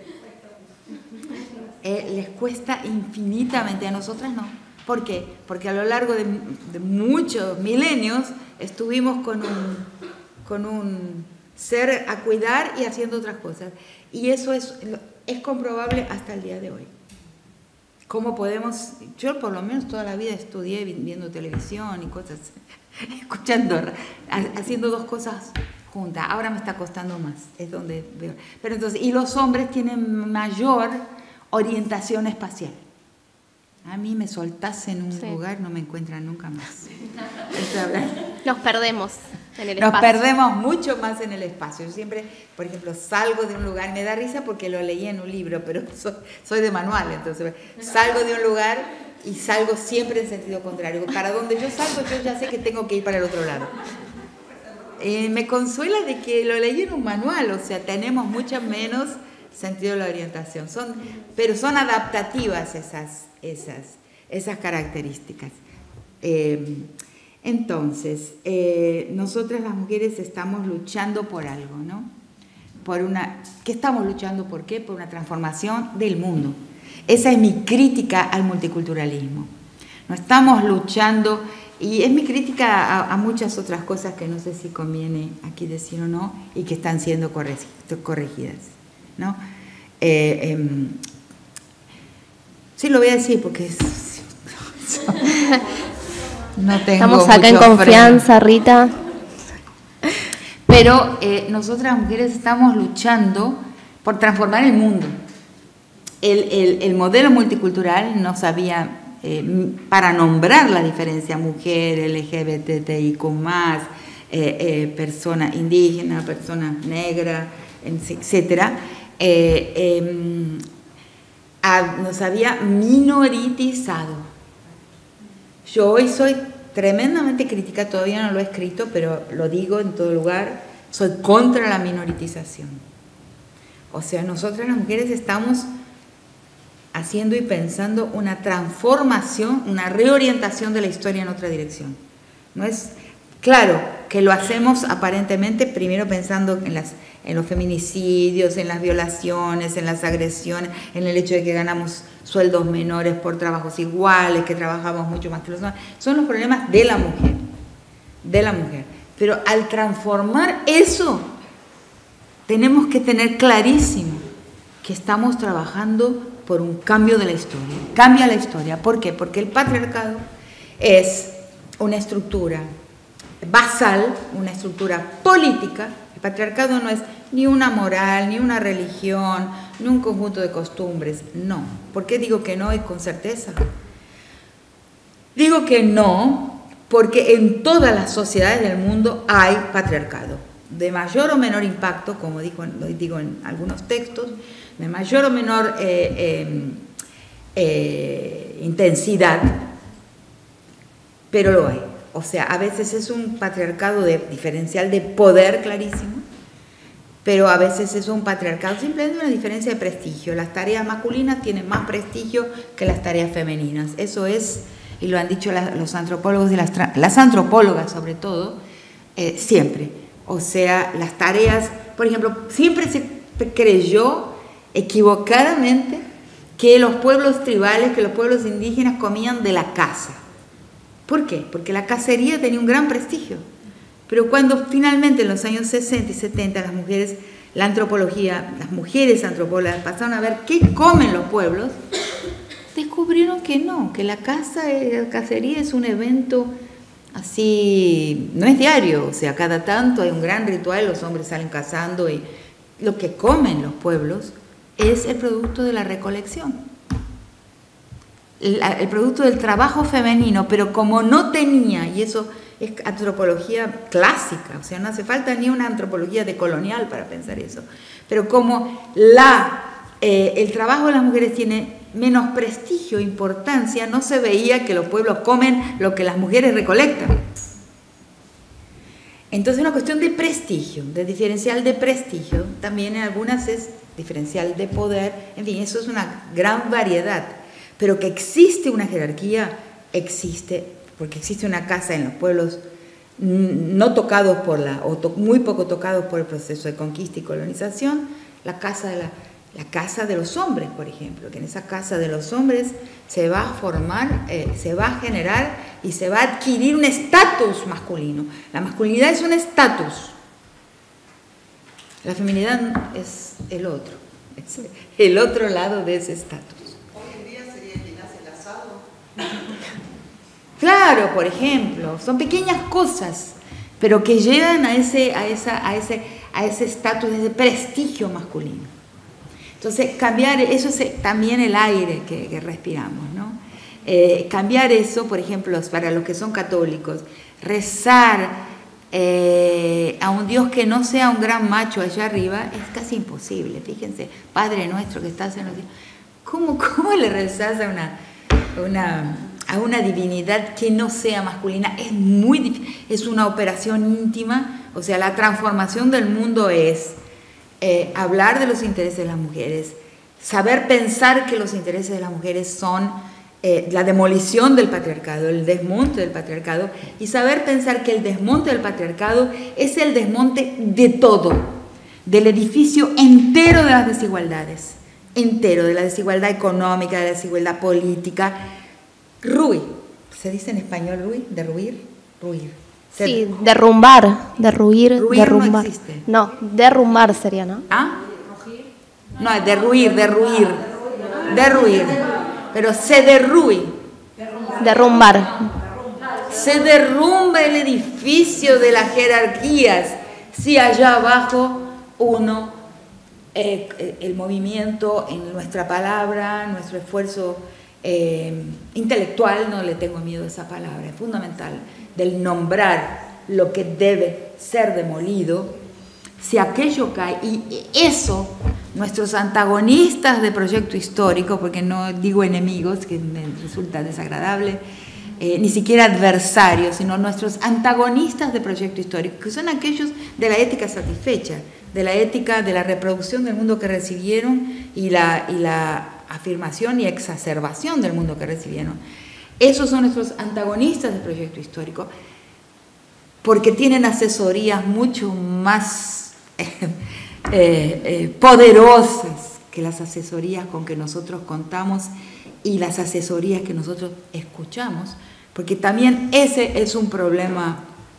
Eh, les cuesta infinitamente, a nosotras no. ¿Por qué? Porque a lo largo de, de muchos milenios estuvimos con un, con un ser a cuidar y haciendo otras cosas. Y eso es, es comprobable hasta el día de hoy. ¿Cómo podemos? Yo por lo menos toda la vida estudié viendo televisión y cosas, escuchando, haciendo dos cosas juntas. Ahora me está costando más, es donde veo. Pero entonces, y los hombres tienen mayor orientación espacial. A mí me soltás en un sí. lugar, no me encuentran nunca más. Nos perdemos en el Nos espacio. Nos perdemos mucho más en el espacio. Yo siempre, por ejemplo, salgo de un lugar, me da risa porque lo leí en un libro, pero soy, soy de manual, entonces salgo de un lugar y salgo siempre en sentido contrario. Para donde yo salgo, yo ya sé que tengo que ir para el otro lado. Eh, me consuela de que lo leí en un manual, o sea, tenemos mucho menos sentido de la orientación, son, pero son adaptativas esas, esas, esas características. Eh, entonces, eh, nosotras las mujeres estamos luchando por algo, ¿no? Por una, ¿qué estamos luchando? ¿Por qué? Por una transformación del mundo. Esa es mi crítica al multiculturalismo. No estamos luchando, y es mi crítica a, a muchas otras cosas que no sé si conviene aquí decir o no, y que están siendo corregidas, ¿no? Eh, eh, sí lo voy a decir porque es, no tengo Estamos acá en confianza, freno. Rita. Pero eh, nosotras las mujeres estamos luchando por transformar el mundo. El, el, el modelo multicultural no sabía, eh, para nombrar la diferencia mujer, L G B T I Q más, eh, eh, persona indígena, persona negra, etcétera, eh, eh, a, nos había minoritizado. Yo hoy soy tremendamente crítica, todavía no lo he escrito, pero lo digo en todo lugar, soy contra la minoritización. O sea, nosotras las mujeres estamos haciendo y pensando una transformación, una reorientación de la historia en otra dirección. No es claro que lo hacemos aparentemente primero pensando en, las, en los feminicidios, en las violaciones, en las agresiones, en el hecho de que ganamos sueldos menores por trabajos iguales, que trabajamos mucho más que los hombres. Son los problemas de la mujer, de la mujer. Pero al transformar eso, tenemos que tener clarísimo que estamos trabajando por un cambio de la historia. Cambia la historia. ¿Por qué? Porque el patriarcado es una estructura basal, una estructura política. El patriarcado no es ni una moral, ni una religión, ni un conjunto de costumbres. No. ¿Por qué digo que no y con certeza? Digo que no porque en todas las sociedades del mundo hay patriarcado. De mayor o menor impacto, como digo, lo digo en algunos textos, de mayor o menor eh, eh, eh, intensidad, pero lo hay. O sea, a veces es un patriarcado de, diferencial de poder clarísimo, pero a veces es un patriarcado simplemente una diferencia de prestigio. Las tareas masculinas tienen más prestigio que las tareas femeninas. Eso es, y lo han dicho las, los antropólogos y las, las antropólogas sobre todo, eh, siempre. O sea, las tareas, por ejemplo, siempre se creyó equivocadamente que los pueblos tribales, que los pueblos indígenas comían de la caza. ¿Por qué? Porque la cacería tenía un gran prestigio. Pero cuando finalmente en los años sesenta y setenta las mujeres, la antropología, las mujeres antropólogas pasaron a ver qué comen los pueblos, descubrieron que no, que la caza, la cacería es un evento así, no es diario, o sea, cada tanto hay un gran ritual, los hombres salen cazando y lo que comen los pueblos es el producto de la recolección, el, el producto del trabajo femenino, pero como no tenía, y eso es antropología clásica, o sea, no hace falta ni una antropología decolonial para pensar eso, pero como la, eh, el trabajo de las mujeres tiene menos prestigio, importancia, no se veía que los pueblos comen lo que las mujeres recolectan. Entonces una cuestión de prestigio, de diferencial de prestigio, también en algunas es diferencial de poder, en fin, eso es una gran variedad, pero que existe una jerarquía, existe, porque existe una casa en los pueblos no tocados por la, o to, muy poco tocados por el proceso de conquista y colonización, la casa de la La casa de los hombres, por ejemplo, que en esa casa de los hombres se va a formar, eh, se va a generar y se va a adquirir un estatus masculino. La masculinidad es un estatus. La feminidad es el otro, es el otro lado de ese estatus. Hoy en día sería quien hace el asado. Claro, por ejemplo, son pequeñas cosas, pero que llevan a ese, a esa, a ese, a ese estatus, ese prestigio masculino. Entonces, cambiar, eso es también el aire que, que respiramos, ¿no? Eh, cambiar eso, por ejemplo, para los que son católicos, rezar eh, a un Dios que no sea un gran macho allá arriba es casi imposible. Fíjense, Padre nuestro que estás en los cielos, ¿cómo, cómo le rezás a una, una, a una divinidad que no sea masculina? Es muy difícil, es una operación íntima, o sea, la transformación del mundo es Eh, hablar de los intereses de las mujeres, saber pensar que los intereses de las mujeres son eh, la demolición del patriarcado, el desmonte del patriarcado, y saber pensar que el desmonte del patriarcado es el desmonte de todo, del edificio entero de las desigualdades, entero, de la desigualdad económica, de la desigualdad política. Ruir, ¿se dice en español ruir? ¿Derruir? Ruir. Sí, derrumbar, derruir, Ruir derrumbar. no existe. No, derrumbar sería, ¿no? ¿Ah? No, es derruir, derruir, derruir. Pero se derruye. Derrumbar. Se derrumba el edificio de las jerarquías si allá abajo uno, eh, el movimiento en nuestra palabra, nuestro esfuerzo eh, intelectual, no le tengo miedo a esa palabra, es fundamental, del nombrar lo que debe ser demolido, si aquello cae, y eso, nuestros antagonistas de proyecto histórico, porque no digo enemigos, que me resulta desagradable, eh, ni siquiera adversarios, sino nuestros antagonistas de proyecto histórico, que son aquellos de la ética satisfecha, de la ética de la reproducción del mundo que recibieron y la, y la afirmación y exacerbación del mundo que recibieron. Esos son nuestros antagonistas del proyecto histórico, porque tienen asesorías mucho más eh, eh, poderosas que las asesorías con que nosotros contamos y las asesorías que nosotros escuchamos, porque también ese es un problema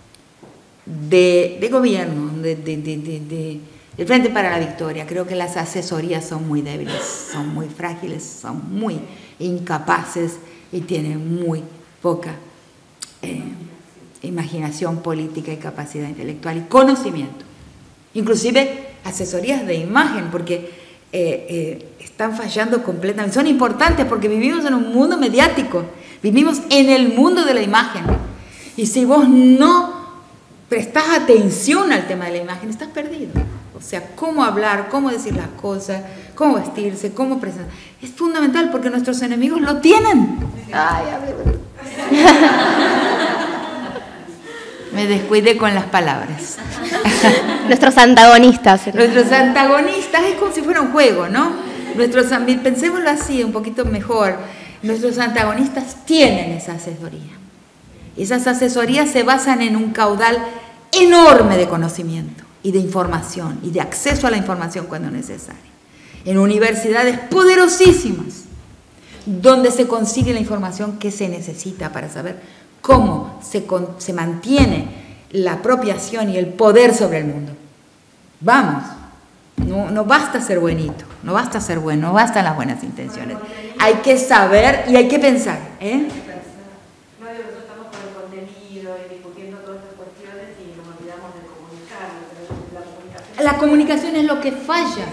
de, de gobierno, de, de, de, de, de, del Frente para la Victoria. Creo que las asesorías son muy débiles, son muy frágiles, son muy incapaces y tienen muy poca eh, imaginación política y capacidad intelectual y conocimiento. Inclusive asesorías de imagen, porque eh, eh, están fallando completamente. Son importantes porque vivimos en un mundo mediático, vivimos en el mundo de la imagen. Y si vos no prestás atención al tema de la imagen, estás perdido. O sea, cómo hablar, cómo decir las cosas, cómo vestirse, cómo presentar. Es fundamental porque nuestros enemigos lo tienen. Ay, me descuidé con las palabras. Nuestros antagonistas. Nuestros antagonistas es como si fuera un juego, ¿no? Nuestros, pensémoslo así, un poquito mejor. Nuestros antagonistas tienen esa asesoría. Esas asesorías se basan en un caudal enorme de conocimiento y de información y de acceso a la información cuando necesaria. En universidades poderosísimas, donde se consigue la información que se necesita para saber cómo se, con, se mantiene la apropiación y el poder sobre el mundo. Vamos, no, no basta ser buenito, no basta ser bueno, no bastan las buenas intenciones. Hay que saber y hay que pensar, ¿eh? No digo que nosotros estamos con el contenido, el la comunicación es lo que falla.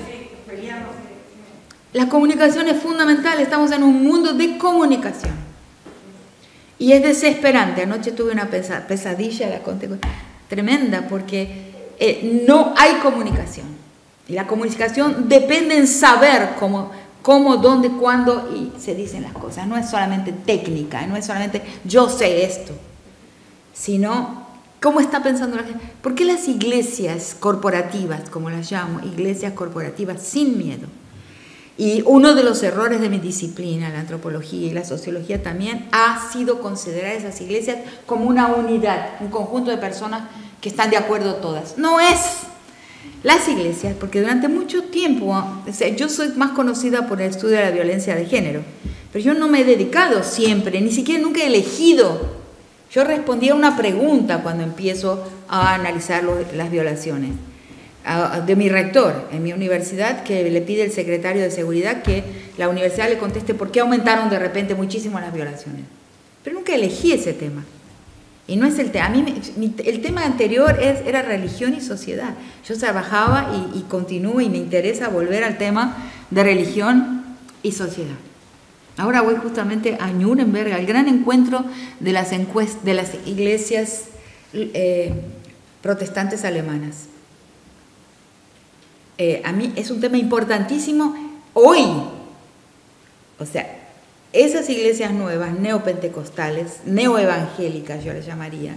La comunicación es fundamental, estamos en un mundo de comunicación. Y es desesperante. Anoche tuve una pesadilla, la conté, tremenda, porque eh, no hay comunicación. Y la comunicación depende en saber cómo, cómo, dónde, cuándo y se dicen las cosas. No es solamente técnica, no es solamente yo sé esto, sino cómo está pensando la gente. ¿Por qué las iglesias corporativas, como las llamo, iglesias corporativas sin miedo? Y uno de los errores de mi disciplina, la antropología y la sociología también, ha sido considerar esas iglesias como una unidad, un conjunto de personas que están de acuerdo todas. No es. Las iglesias, porque durante mucho tiempo, o sea, yo soy más conocida por el estudio de la violencia de género, pero yo no me he dedicado siempre, ni siquiera nunca he elegido. Yo respondía a una pregunta cuando empiezo a analizar los, las violaciones. De mi rector en mi universidad, que le pide el secretario de seguridad que la universidad le conteste por qué aumentaron de repente muchísimo las violaciones. Pero nunca elegí ese tema. Y no es el tema. A mí mi, el tema anterior es, era religión y sociedad. Yo trabajaba y, y continúo y me interesa volver al tema de religión y sociedad. Ahora voy justamente a Nuremberg, al gran encuentro de las, encuest, de las iglesias eh, protestantes alemanas. Eh, a mí es un tema importantísimo hoy. O sea, esas iglesias nuevas, neopentecostales, neoevangélicas yo les llamaría,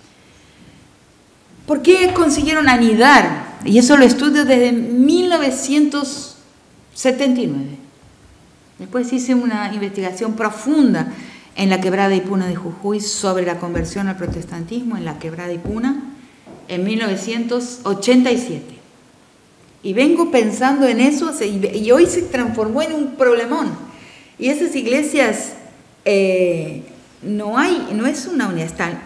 ¿por qué consiguieron anidar? Y eso lo estudio desde mil novecientos setenta y nueve. Después hice una investigación profunda en la Quebrada y Puna de Jujuy sobre la conversión al protestantismo en la Quebrada y Puna en mil novecientos ochenta y siete. Y vengo pensando en eso y hoy se transformó en un problemón. Y esas iglesias eh, no hay, no es una unidad. Están,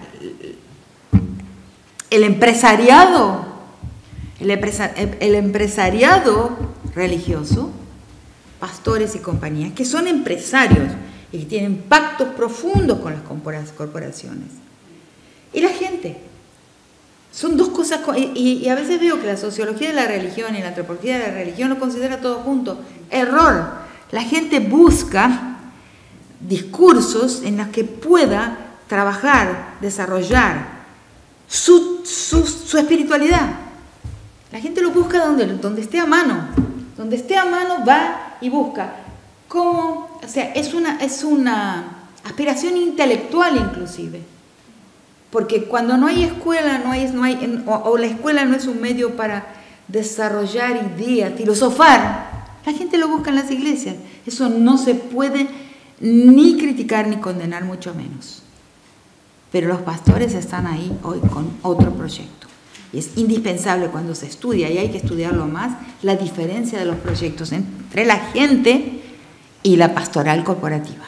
el empresariado, el, empresa, el empresariado religioso, pastores y compañías, que son empresarios y que tienen pactos profundos con las corporaciones. Y la gente. Son dos cosas, y, y a veces veo que la sociología de la religión y la antropología de la religión lo considera todo junto. Error. La gente busca discursos en los que pueda trabajar, desarrollar su, su, su espiritualidad. La gente lo busca donde, donde esté a mano. Donde esté a mano va y busca. ¿Cómo? O sea, es una, es una aspiración intelectual inclusive. Porque cuando no hay escuela, no hay, no hay, o, o la escuela no es un medio para desarrollar ideas, filosofar, la gente lo busca en las iglesias. Eso no se puede ni criticar ni condenar, mucho menos. Pero los pastores están ahí hoy con otro proyecto. Y es indispensable cuando se estudia, y hay que estudiarlo más, la diferencia de los proyectos entre la gente y la pastoral corporativa.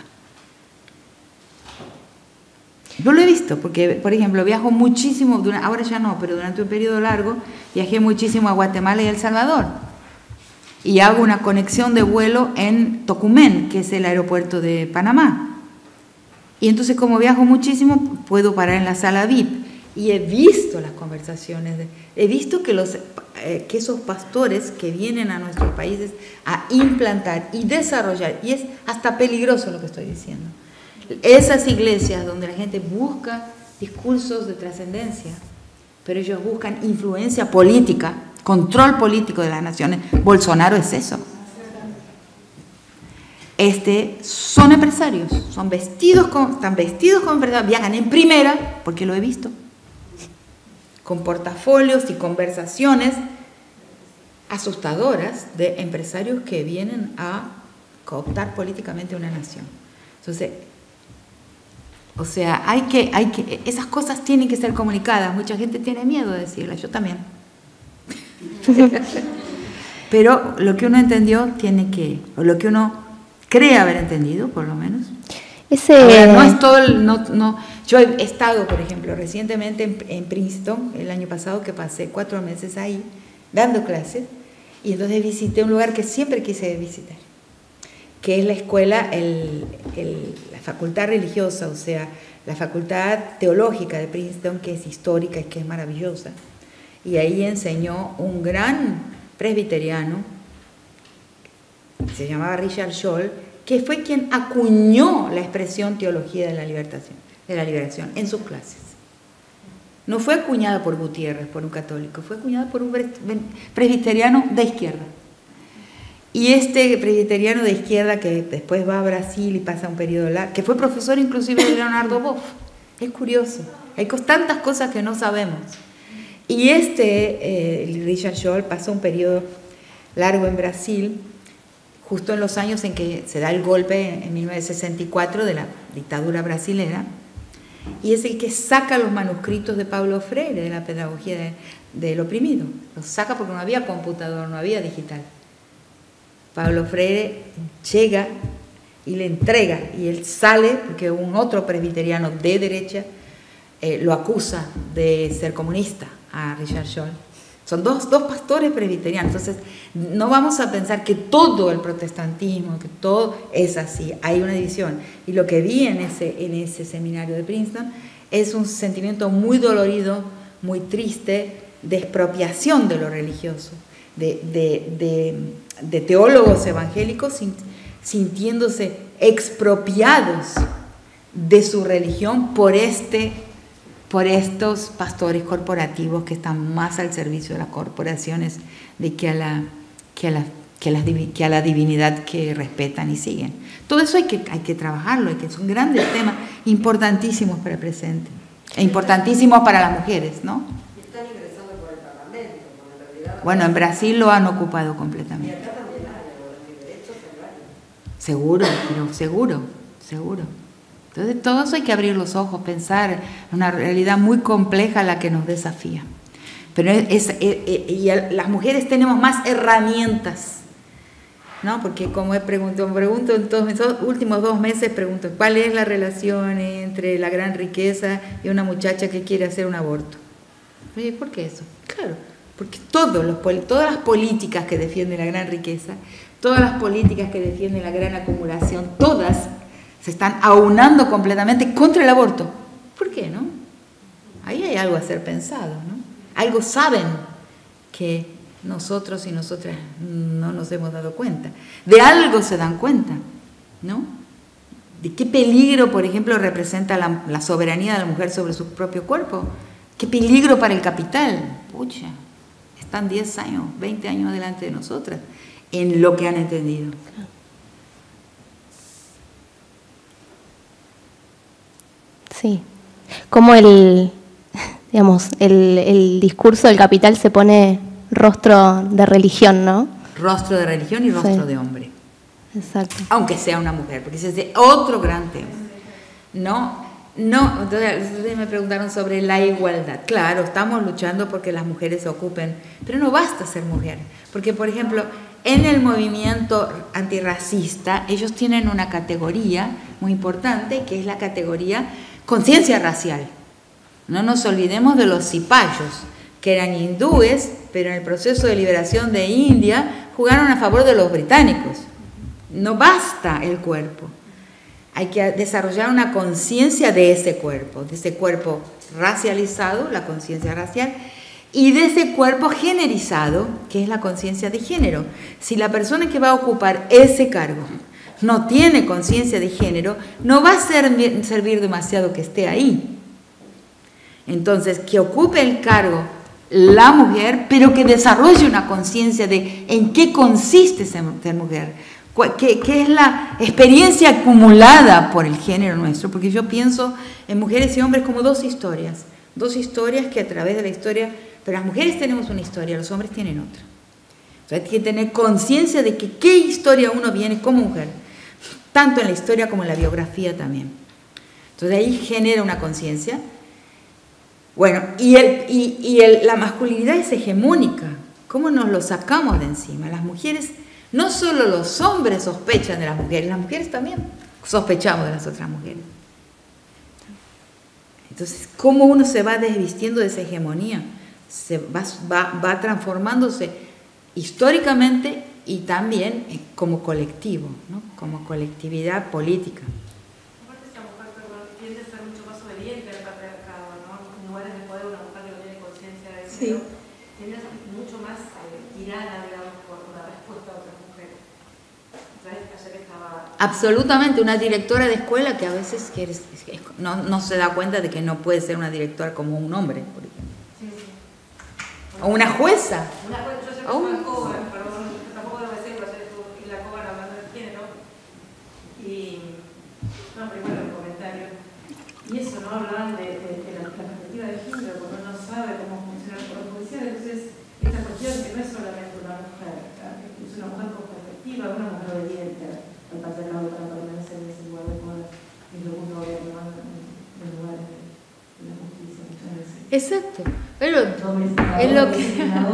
Yo lo he visto, porque, por ejemplo, viajo muchísimo, ahora ya no, pero durante un periodo largo, viajé muchísimo a Guatemala y El Salvador. Y hago una conexión de vuelo en Tocumen, que es el aeropuerto de Panamá. Y entonces, como viajo muchísimo, puedo parar en la sala V I P. Y he visto las conversaciones, de, he visto que, los, eh, que esos pastores que vienen a nuestros países a implantar y desarrollar, y es hasta peligroso lo que estoy diciendo, esas iglesias donde la gente busca discursos de trascendencia, pero ellos buscan influencia política, control político de las naciones. Bolsonaro es eso. Este, son empresarios, son vestidos con, están vestidos como empresarios, viajan en primera, porque lo he visto, con portafolios y conversaciones asustadoras de empresarios que vienen a cooptar políticamente una nación. Entonces, o sea, hay que, hay que, esas cosas tienen que ser comunicadas. Mucha gente tiene miedo de decirlas, yo también. Pero lo que uno entendió tiene que, o lo que uno cree haber entendido, por lo menos. Ese... Ahora, no es todo el, no, no, yo he estado, por ejemplo, recientemente en, en Princeton, el año pasado, que pasé cuatro meses ahí, dando clases, y entonces visité un lugar que siempre quise visitar, que es la escuela, el, el, la facultad religiosa, o sea, la facultad teológica de Princeton, que es histórica y que es maravillosa. y ahí enseñó un gran presbiteriano, se llamaba Richard Scholl, que fue quien acuñó la expresión teología de la liberación, de la liberación en sus clases. No fue acuñada por Gutiérrez, por un católico, fue acuñada por un presbiteriano de izquierda. Y este presbiteriano de izquierda, que después va a Brasil y pasa un periodo largo, que fue profesor inclusive de Leonardo Boff, es curioso, hay tantas cosas que no sabemos. Y este, eh, Richard Scholl, pasó un periodo largo en Brasil, justo en los años en que se da el golpe en mil novecientos sesenta y cuatro de la dictadura brasilera, y es el que saca los manuscritos de Paulo Freire, de la pedagogía de, del oprimido. Los saca porque no había computador, no había digital. Paulo Freire llega y le entrega, y él sale porque un otro presbiteriano de derecha eh, lo acusa de ser comunista a Richard Scholl. Son dos, dos pastores presbiterianos. Entonces, no vamos a pensar que todo el protestantismo, que todo es así. Hay una división. Y lo que vi en ese, en ese seminario de Princeton es un sentimiento muy dolorido, muy triste, de expropiación de lo religioso, de, de, de, de teólogos evangélicos sintiéndose expropiados de su religión por este por estos pastores corporativos que están más al servicio de las corporaciones de que a la, que a la, que a la, que a la divinidad que respetan y siguen. Todo eso hay que, hay que trabajarlo, hay que, son grandes temas importantísimos para el presente, e importantísimos para las mujeres, ¿no? Están ingresando por el Parlamento, en realidad. Bueno, en Brasil lo han ocupado completamente. Y acá también hay, los derechos en varios. Seguro, pero seguro, seguro. Entonces, todo eso hay que abrir los ojos, pensar en una realidad muy compleja la que nos desafía. Pero es, es, es, y las mujeres tenemos más herramientas, ¿no? Porque como he preguntado, pregunto en todos estos últimos dos meses, pregunto, ¿cuál es la relación entre la gran riqueza y una muchacha que quiere hacer un aborto? Oye, ¿por qué eso? Claro, porque todos los, todas las políticas que defienden la gran riqueza, todas las políticas que defienden la gran acumulación, todas se están aunando completamente contra el aborto. ¿Por qué, no? Ahí hay algo a ser pensado, ¿no? Algo saben que nosotros y nosotras no nos hemos dado cuenta. De algo se dan cuenta, ¿no? De qué peligro, por ejemplo, representa la, la soberanía de la mujer sobre su propio cuerpo. Qué peligro para el capital. Pucha, están diez años, veinte años delante de nosotras en lo que han entendido. Sí, como el, digamos, el, el discurso del capital se pone rostro de religión, ¿no? Rostro de religión y rostro Sí. de hombre. Exacto. Aunque sea una mujer, porque ese es otro gran tema. No, no, entonces ustedes me preguntaron sobre la igualdad. Claro, estamos luchando porque las mujeres se ocupen, pero no basta ser mujer, porque por ejemplo, en el movimiento antirracista, ellos tienen una categoría muy importante, que es la categoría conciencia racial. No nos olvidemos de los cipayos, que eran hindúes, pero en el proceso de liberación de India jugaron a favor de los británicos. No basta el cuerpo, hay que desarrollar una conciencia de ese cuerpo, de ese cuerpo racializado, la conciencia racial, y de ese cuerpo generizado, que es la conciencia de género. Si la persona que va a ocupar ese cargo no tiene conciencia de género, no va a servir, servir demasiado que esté ahí. Entonces, que ocupe el cargo la mujer, pero que desarrolle una conciencia de en qué consiste ser mujer, qué, qué es la experiencia acumulada por el género nuestro, porque yo pienso en mujeres y hombres como dos historias, dos historias que a través de la historia, pero las mujeres tenemos una historia, los hombres tienen otra. Entonces hay que tener conciencia de que qué historia uno viene como mujer, tanto en la historia como en la biografía también. Entonces ahí genera una conciencia. Bueno, y, el, y, y el, la masculinidad es hegemónica. ¿Cómo nos lo sacamos de encima? Las mujeres, no solo los hombres sospechan de las mujeres, las mujeres también sospechamos de las otras mujeres. Entonces, ¿cómo uno se va desvistiendo de esa hegemonía? Se va, va, va transformándose históricamente y también como colectivo, ¿no? Como colectividad política. Aparte, esa mujer, perdón, tiende a ser mucho más obediente al patriarcado, ¿no? En lugares de poder, una mujer que no tiene conciencia de eso. Sí. tenías mucho más eh, tirada, digamos, por la respuesta de otras mujeres. Entonces, ayer estaba... Absolutamente, una directora de escuela que a veces que es, es, no, no se da cuenta de que no puede ser una directora como un hombre, por ejemplo. Sí, sí. O una jueza. Una jueza, yo siempre estuve en Cobar, perdón, tampoco debo decirlo, ayer estuve en la Cobar hablando de género. Y, no, primero el comentario. Y eso, ¿no? Hablaban de, de, de la, la perspectiva de género, porque uno no sabe cómo funciona el poder judicial. Entonces, esta cuestión que no es solamente una mujer, es una mujer con perspectiva, una mujer obediente al patriarcado para permanecer en ese lugar de poder, en lo que gobierno, en lugar de la justicia, muchas veces. Exacto. Pero es lo que...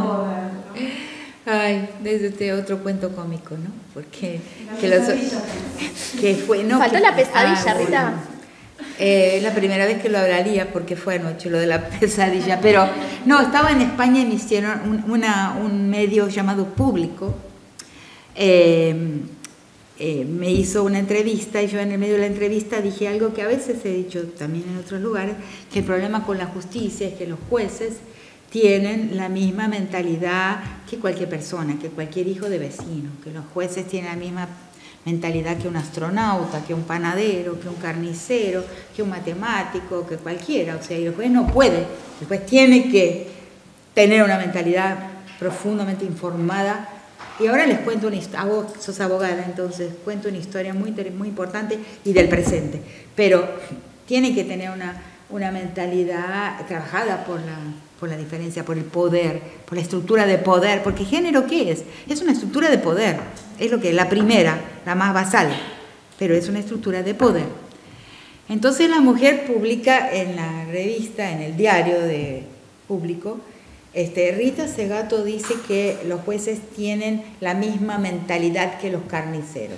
Ay, desde este otro cuento cómico, ¿no? Porque... Que, los, que fue... No, Faltó que, la pesadilla, ah, Rita. Bueno. Eh, es la primera vez que lo hablaría porque fue anoche lo de la pesadilla, pero no, estaba en España y me hicieron un, una, un medio llamado Público, eh, eh, me hizo una entrevista y yo en el medio de la entrevista dije algo que a veces he dicho también en otros lugares, que el problema con la justicia es que los jueces tienen la misma mentalidad que cualquier persona, que cualquier hijo de vecino, que los jueces tienen la misma mentalidad que un astronauta, que un panadero, que un carnicero, que un matemático, que cualquiera. O sea, y el juez no puede, el juez tiene que tener una mentalidad profundamente informada. Y ahora les cuento una historia, vos sos abogada, entonces cuento una historia muy, muy importante y del presente. Pero tiene que tener una, una mentalidad trabajada por la, por la diferencia, por el poder, por la estructura de poder. Porque ¿género qué es? Es una estructura de poder. Es lo que es la primera, la más basal, pero es una estructura de poder. Entonces la mujer publica en la revista, en el diario de Público, este, Rita Segato dice que los jueces tienen la misma mentalidad que los carniceros.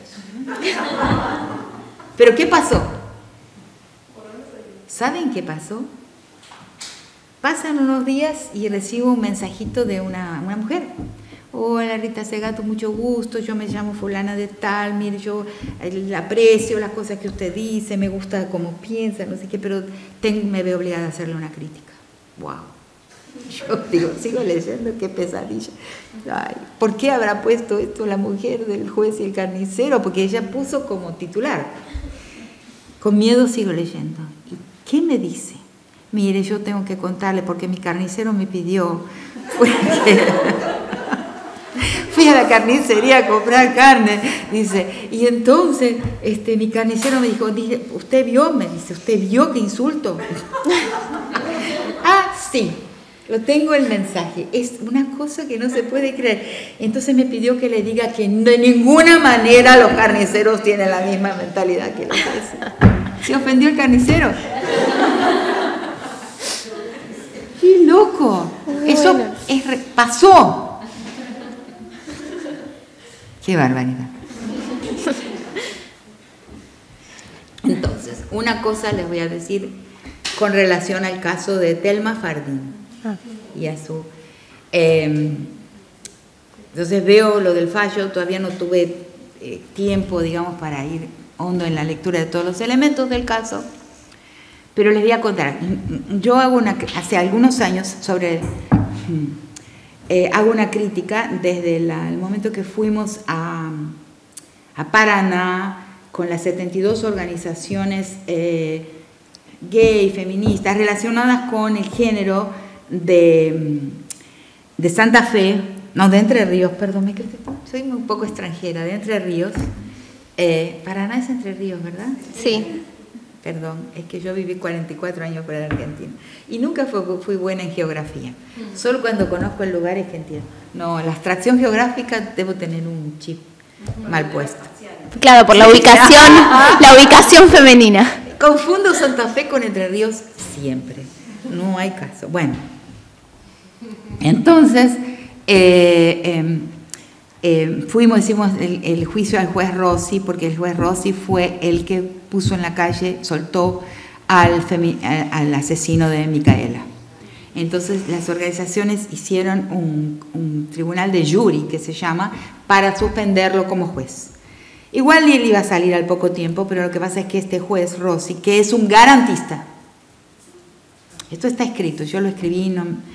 ¿Pero qué pasó? ¿Saben qué pasó? Pasan unos días y recibo un mensajito de una, una mujer. Hola Rita Segato, mucho gusto, yo me llamo fulana de tal, mire, yo aprecio las cosas que usted dice, me gusta cómo piensa, no sé qué, pero tengo, me veo obligada a hacerle una crítica. Wow. Yo digo, sigo leyendo, qué pesadilla. Ay, ¿por qué habrá puesto esto la mujer del juez y el carnicero? Porque ella puso como titular. Con miedo sigo leyendo. ¿Y qué me dice? Mire, yo tengo que contarle porque mi carnicero me pidió. Fue que... Fui a la carnicería a comprar carne, dice, y entonces este, mi carnicero me dijo, dice, ¿usted vio? Me dice, ¿usted vio qué insulto? Ah, sí, lo tengo el mensaje, es una cosa que no se puede creer. Entonces me pidió que le diga que de ninguna manera los carniceros tienen la misma mentalidad que los jueces. ¿Se ofendió el carnicero? ¡Qué loco! Eso es, pasó. ¡Qué barbaridad! Entonces, una cosa les voy a decir con relación al caso de Thelma Fardín y a su... Eh, entonces veo lo del fallo, todavía no tuve eh, tiempo, digamos, para ir hondo en la lectura de todos los elementos del caso, pero les voy a contar. Yo hago una... hace algunos años sobre... Eh, hago una crítica desde la, el momento que fuimos a, a Paraná con las setenta y dos organizaciones eh, gay, feministas, relacionadas con el género de, de Santa Fe, no, de Entre Ríos, perdón, me soy un poco extranjera, de Entre Ríos. Eh, Paraná es Entre Ríos, ¿verdad? Sí. Perdón, es que yo viví cuarenta y cuatro años fuera de Argentina y nunca fui, fui buena en geografía. Solo cuando conozco el lugar es que entiendo. No, la abstracción geográfica debo tener un chip mal puesto. Claro, por la ubicación, la ubicación femenina. Confundo Santa Fe con Entre Ríos siempre. No hay caso. Bueno, entonces eh, eh, eh, fuimos, hicimos el, el juicio al juez Rossi, porque el juez Rossi fue el que puso en la calle, soltó al, femi, al asesino de Micaela. Entonces las organizaciones hicieron un, un tribunal de jury, que se llama, para suspenderlo como juez. Igual él iba a salir al poco tiempo, pero lo que pasa es que este juez Rossi, que es un garantista, esto está escrito, yo lo escribí, no,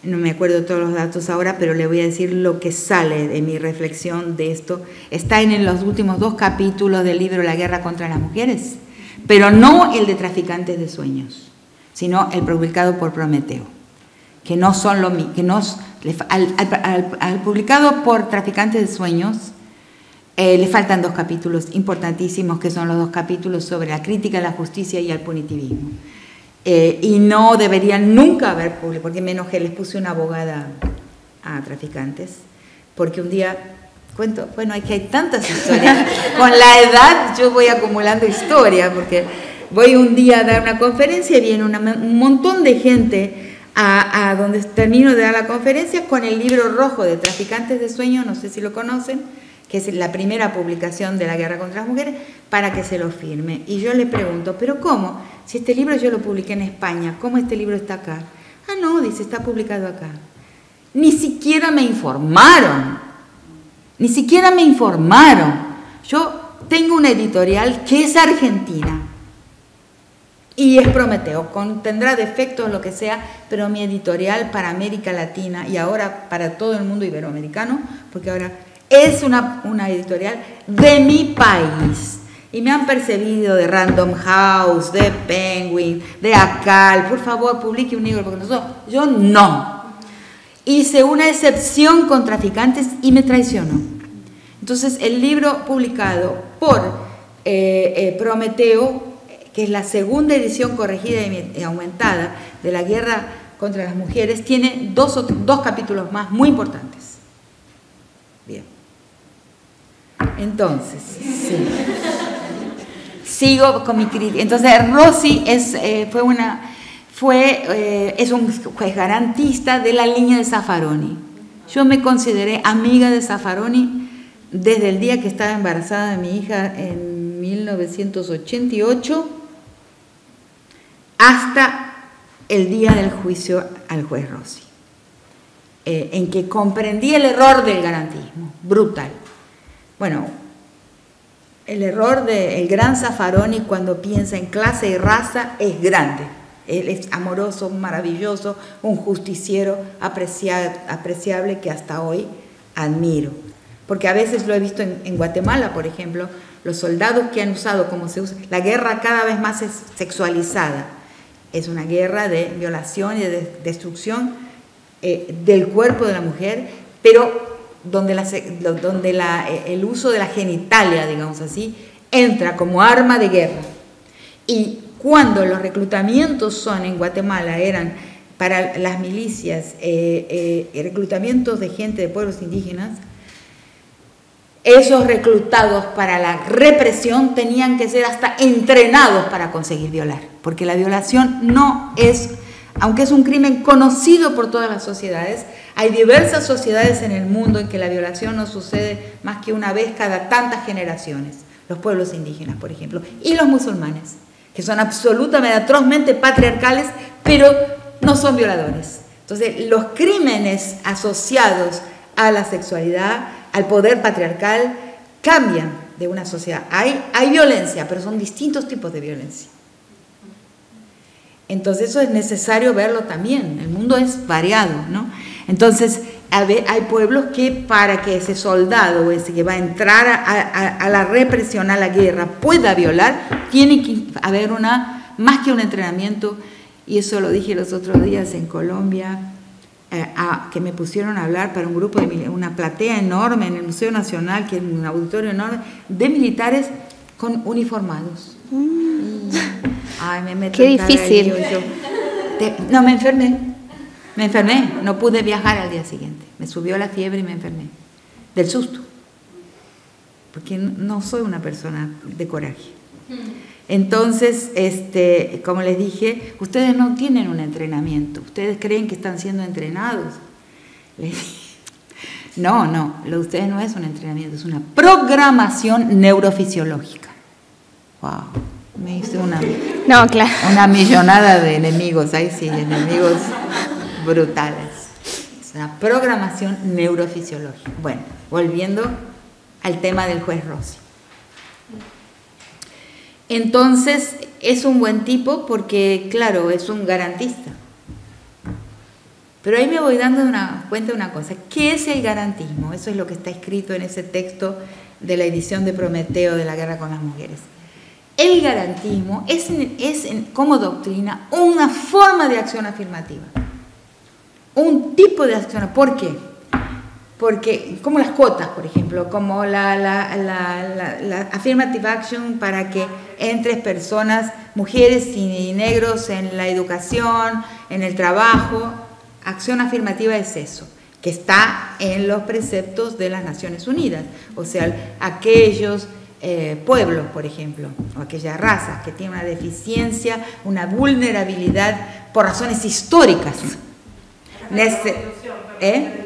no me acuerdo todos los datos ahora, pero le voy a decir lo que sale de mi reflexión de esto. Está en los últimos dos capítulos del libro La guerra contra las mujeres, pero no el de Traficantes de Sueños, sino el publicado por Prometeo, que no son lo mismo, que no, al, al, al, al publicado por Traficantes de Sueños eh, le faltan dos capítulos importantísimos, que son los dos capítulos sobre la crítica a la justicia y al punitivismo. Eh, y no deberían nunca haber publicado, porque me enojé, les puse una abogada a Traficantes, porque un día, cuento, bueno, hay que hay tantas historias, con la edad yo voy acumulando historia, porque voy un día a dar una conferencia y viene una, un montón de gente a, a donde termino de dar la conferencia con el libro rojo de Traficantes de Sueños, no sé si lo conocen, que es la primera publicación de la guerra contra las mujeres, para que se lo firme. Y yo le pregunto, ¿pero cómo? Si este libro yo lo publiqué en España, ¿cómo este libro está acá? Ah, no, dice, está publicado acá. Ni siquiera me informaron, ni siquiera me informaron. Yo tengo una editorial que es argentina y es Prometeo, con, tendrá defectos, lo que sea, pero mi editorial para América Latina y ahora para todo el mundo iberoamericano, porque ahora es una, una editorial de mi país. Y me han percibido de Random House, de Penguin, de Acal. Por favor, publique un libro, porque nosotros, yo no. Hice una excepción con Traficantes y me traicionó. Entonces, el libro publicado por eh, eh, Prometeo, que es la segunda edición corregida y aumentada de la guerra contra las mujeres, tiene dos, dos capítulos más muy importantes. Bien. Entonces, sí. Sigo con mi crítica. Entonces, Rossi es, eh, fue una, fue, eh, es un juez garantista de la línea de Zaffaroni. Yo me consideré amiga de Zaffaroni desde el día que estaba embarazada de mi hija en mil novecientos ochenta y ocho hasta el día del juicio al juez Rossi, eh, en que comprendí el error del garantismo, brutal. Bueno, el error del gran Zaffaroni cuando piensa en clase y raza es grande. Él es amoroso, maravilloso, un justiciero apreciable, apreciable que hasta hoy admiro. Porque a veces lo he visto en, en Guatemala, por ejemplo, los soldados que han usado, como se usa, la guerra cada vez más es sexualizada. Es una guerra de violación y de destrucción eh, del cuerpo de la mujer, pero donde, la, donde la, el uso de la genitalia, digamos así, entra como arma de guerra. Y cuando los reclutamientos son en Guatemala, eran para las milicias, eh, eh, reclutamientos de gente de pueblos indígenas, esos reclutados para la represión tenían que ser hasta entrenados para conseguir violar, porque la violación no es, aunque es un crimen conocido por todas las sociedades, hay diversas sociedades en el mundo en que la violación no sucede más que una vez cada tantas generaciones. Los pueblos indígenas, por ejemplo, y los musulmanes, que son absolutamente, atrozmente patriarcales, pero no son violadores. Entonces, los crímenes asociados a la sexualidad, al poder patriarcal, cambian de una sociedad. Hay, hay violencia, pero son distintos tipos de violencia. Entonces, eso es necesario verlo también. El mundo es variado, ¿no? Entonces, hay pueblos que para que ese soldado, ese que va a entrar a, a, a la represión, a la guerra, pueda violar, tiene que haber una, más que un entrenamiento, y eso lo dije los otros días en Colombia, eh, a, que me pusieron a hablar para un grupo, de una platea enorme en el Museo Nacional, que es un auditorio enorme, de militares con uniformados. Mm. Ay, me meto Qué difícil. Yo, yo, te, no, me enfermé. Me enfermé, no pude viajar al día siguiente. Me subió la fiebre y me enfermé. Del susto. Porque no soy una persona de coraje. Entonces, este, como les dije, ustedes no tienen un entrenamiento. Ustedes creen que están siendo entrenados. Les dije, no, no, lo de ustedes no es un entrenamiento, es una programación neurofisiológica. Wow, me hice una, no, claro. una millonada de enemigos. Ahí sí, enemigos brutales. Es una programación neurofisiológica. Bueno, volviendo al tema del juez Rossi. Entonces, es un buen tipo porque, claro, es un garantista. Pero ahí me voy dando una, cuenta de una cosa. ¿Qué es el garantismo? Eso es lo que está escrito en ese texto de la edición de Prometeo de la guerra con las mujeres. El garantismo es, es como doctrina una forma de acción afirmativa. Un tipo de acción. ¿Por qué? Porque, como las cuotas, por ejemplo, como la, la, la, la, la affirmative action para que entres personas, mujeres y negros en la educación, en el trabajo. Acción afirmativa es eso, que está en los preceptos de las Naciones Unidas. O sea, aquellos eh, pueblos, por ejemplo, o aquellas razas que tienen una deficiencia, una vulnerabilidad por razones históricas. Neste, ¿eh?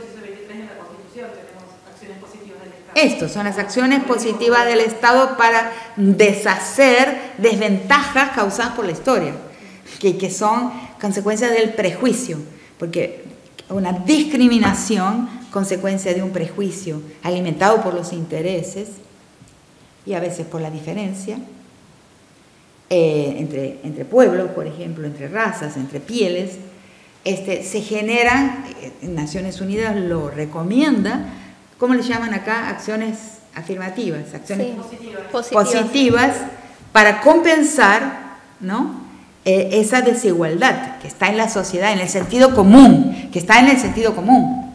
Estos son las acciones positivas del Estado para deshacer desventajas causadas por la historia, que, que son consecuencias del prejuicio, porque una discriminación, consecuencia de un prejuicio alimentado por los intereses y a veces por la diferencia eh, entre, entre pueblos, por ejemplo, entre razas, entre pieles, este, se generan, eh, Naciones Unidas lo recomienda, ¿cómo le llaman acá? Acciones afirmativas, acciones sí, positivas, positivas para compensar, ¿no? eh, esa desigualdad que está en la sociedad, en el sentido común, que está en el sentido común.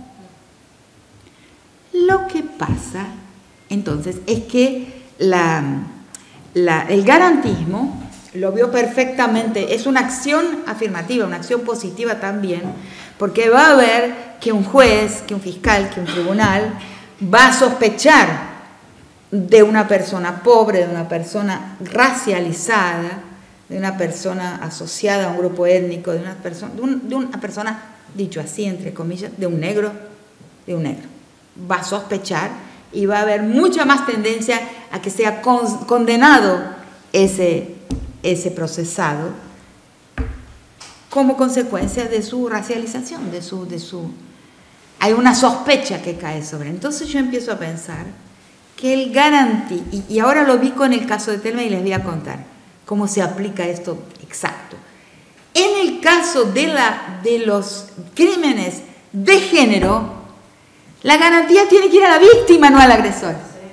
Lo que pasa, entonces, es que la, la, el garantismo lo vio perfectamente, es una acción afirmativa, una acción positiva también, porque va a ver que un juez, que un fiscal, que un tribunal va a sospechar de una persona pobre, de una persona racializada, de una persona asociada a un grupo étnico, de una persona, de, un, de una persona, dicho así, entre comillas, de un negro, de un negro. Va a sospechar y va a haber mucha más tendencia a que sea con, condenado ese, ese procesado como consecuencia de su racialización, de su, de su... Hay una sospecha que cae sobre. Entonces yo empiezo a pensar que el garantismo, y, y ahora lo vi con el caso de Telma y les voy a contar cómo se aplica esto exacto. En el caso de, la, de los crímenes de género, la garantía tiene que ir a la víctima, no al agresor.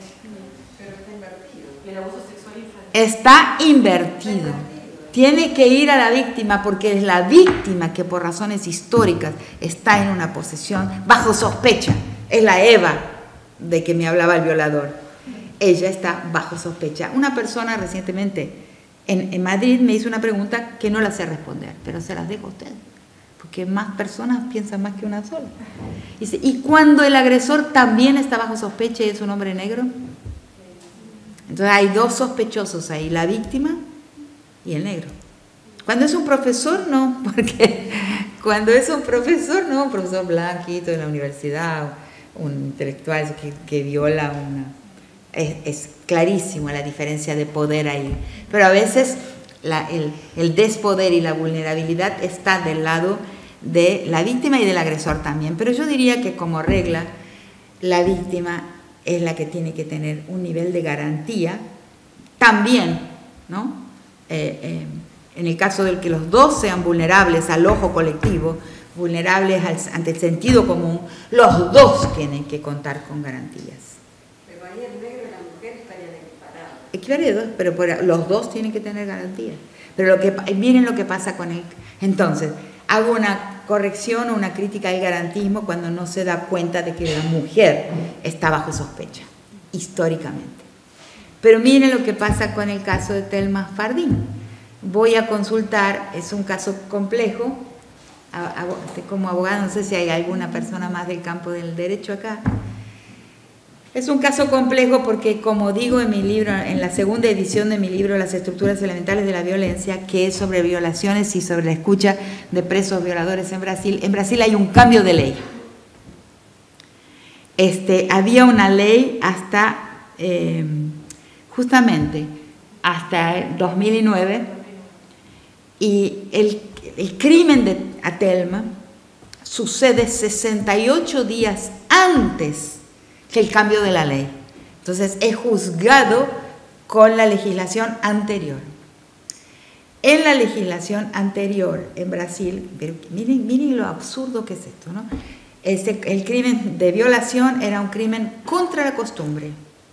Está invertido. Tiene que ir a la víctima porque es la víctima que por razones históricas está en una posesión bajo sospecha. Es la Eva de que me hablaba el violador. Ella está bajo sospecha. Una persona recientemente en, en Madrid me hizo una pregunta que no la sé responder, pero se las dejo a usted, porque más personas piensan más que una sola. Dice, ¿y cuando el agresor también está bajo sospecha y es un hombre negro? Entonces hay dos sospechosos ahí, la víctima y el negro. Cuando es un profesor, no, porque cuando es un profesor, no, un profesor blanquito de la universidad, un intelectual que, que viola una... Es, es clarísimo la diferencia de poder ahí. Pero a veces la, el, el despoder y la vulnerabilidad está del lado de la víctima y del agresor también. Pero yo diría que como regla, la víctima es la que tiene que tener un nivel de garantía también, ¿no? Eh, eh, en el caso del que los dos sean vulnerables al ojo colectivo, vulnerables al, ante el sentido común, los dos tienen que contar con garantías. Pero ahí el negro y la mujer estarían equiparados. Equiparados, pero por, los dos tienen que tener garantías. Pero lo que, miren lo que pasa con él. Entonces, hago una corrección o una crítica al garantismo cuando no se da cuenta de que la mujer está bajo sospecha, históricamente. Pero miren lo que pasa con el caso de Telma Fardín. Voy a consultar, es un caso complejo, como abogado, no sé si hay alguna persona más del campo del derecho acá. Es un caso complejo porque, como digo en mi libro, en la segunda edición de mi libro, Las estructuras elementales de la violencia, que es sobre violaciones y sobre la escucha de presos violadores en Brasil, en Brasil hay un cambio de ley. Este, había una ley hasta, eh, justamente, hasta el dos mil nueve, y el, el crimen de Telma sucede sesenta y ocho días antes que el cambio de la ley. Entonces es juzgado con la legislación anterior. En la legislación anterior en Brasil, pero miren, miren lo absurdo que es esto, ¿no? Este, el crimen de violación era un crimen contra la costumbre.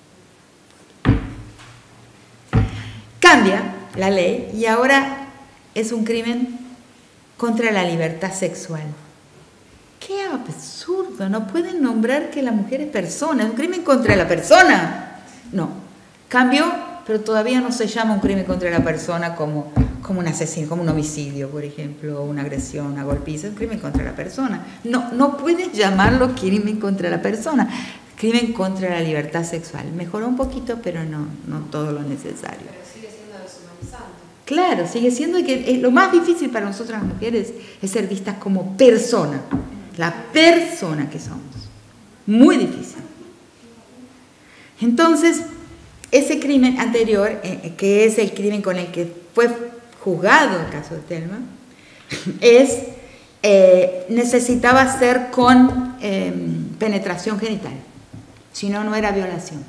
Cambia la ley y ahora es un crimen contra la libertad sexual. ¡Qué absurdo! No pueden nombrar que la mujer es persona, es un crimen contra la persona. No, cambió, pero todavía no se llama un crimen contra la persona como, como un asesino, como un homicidio, por ejemplo, una agresión, una golpiza, es un crimen contra la persona. No, no puedes llamarlo crimen contra la persona, crimen contra la libertad sexual. Mejoró un poquito, pero no, no todo lo necesario. Pero sigue siendo deshumanizante. Claro, sigue siendo que lo más difícil para nosotras las mujeres es ser vistas como persona, la persona que somos. Muy difícil. Entonces, ese crimen anterior, eh, que es el crimen con el que fue juzgado el caso de Thelma, es, eh, necesitaba ser con eh, penetración genital, si no, no era violación.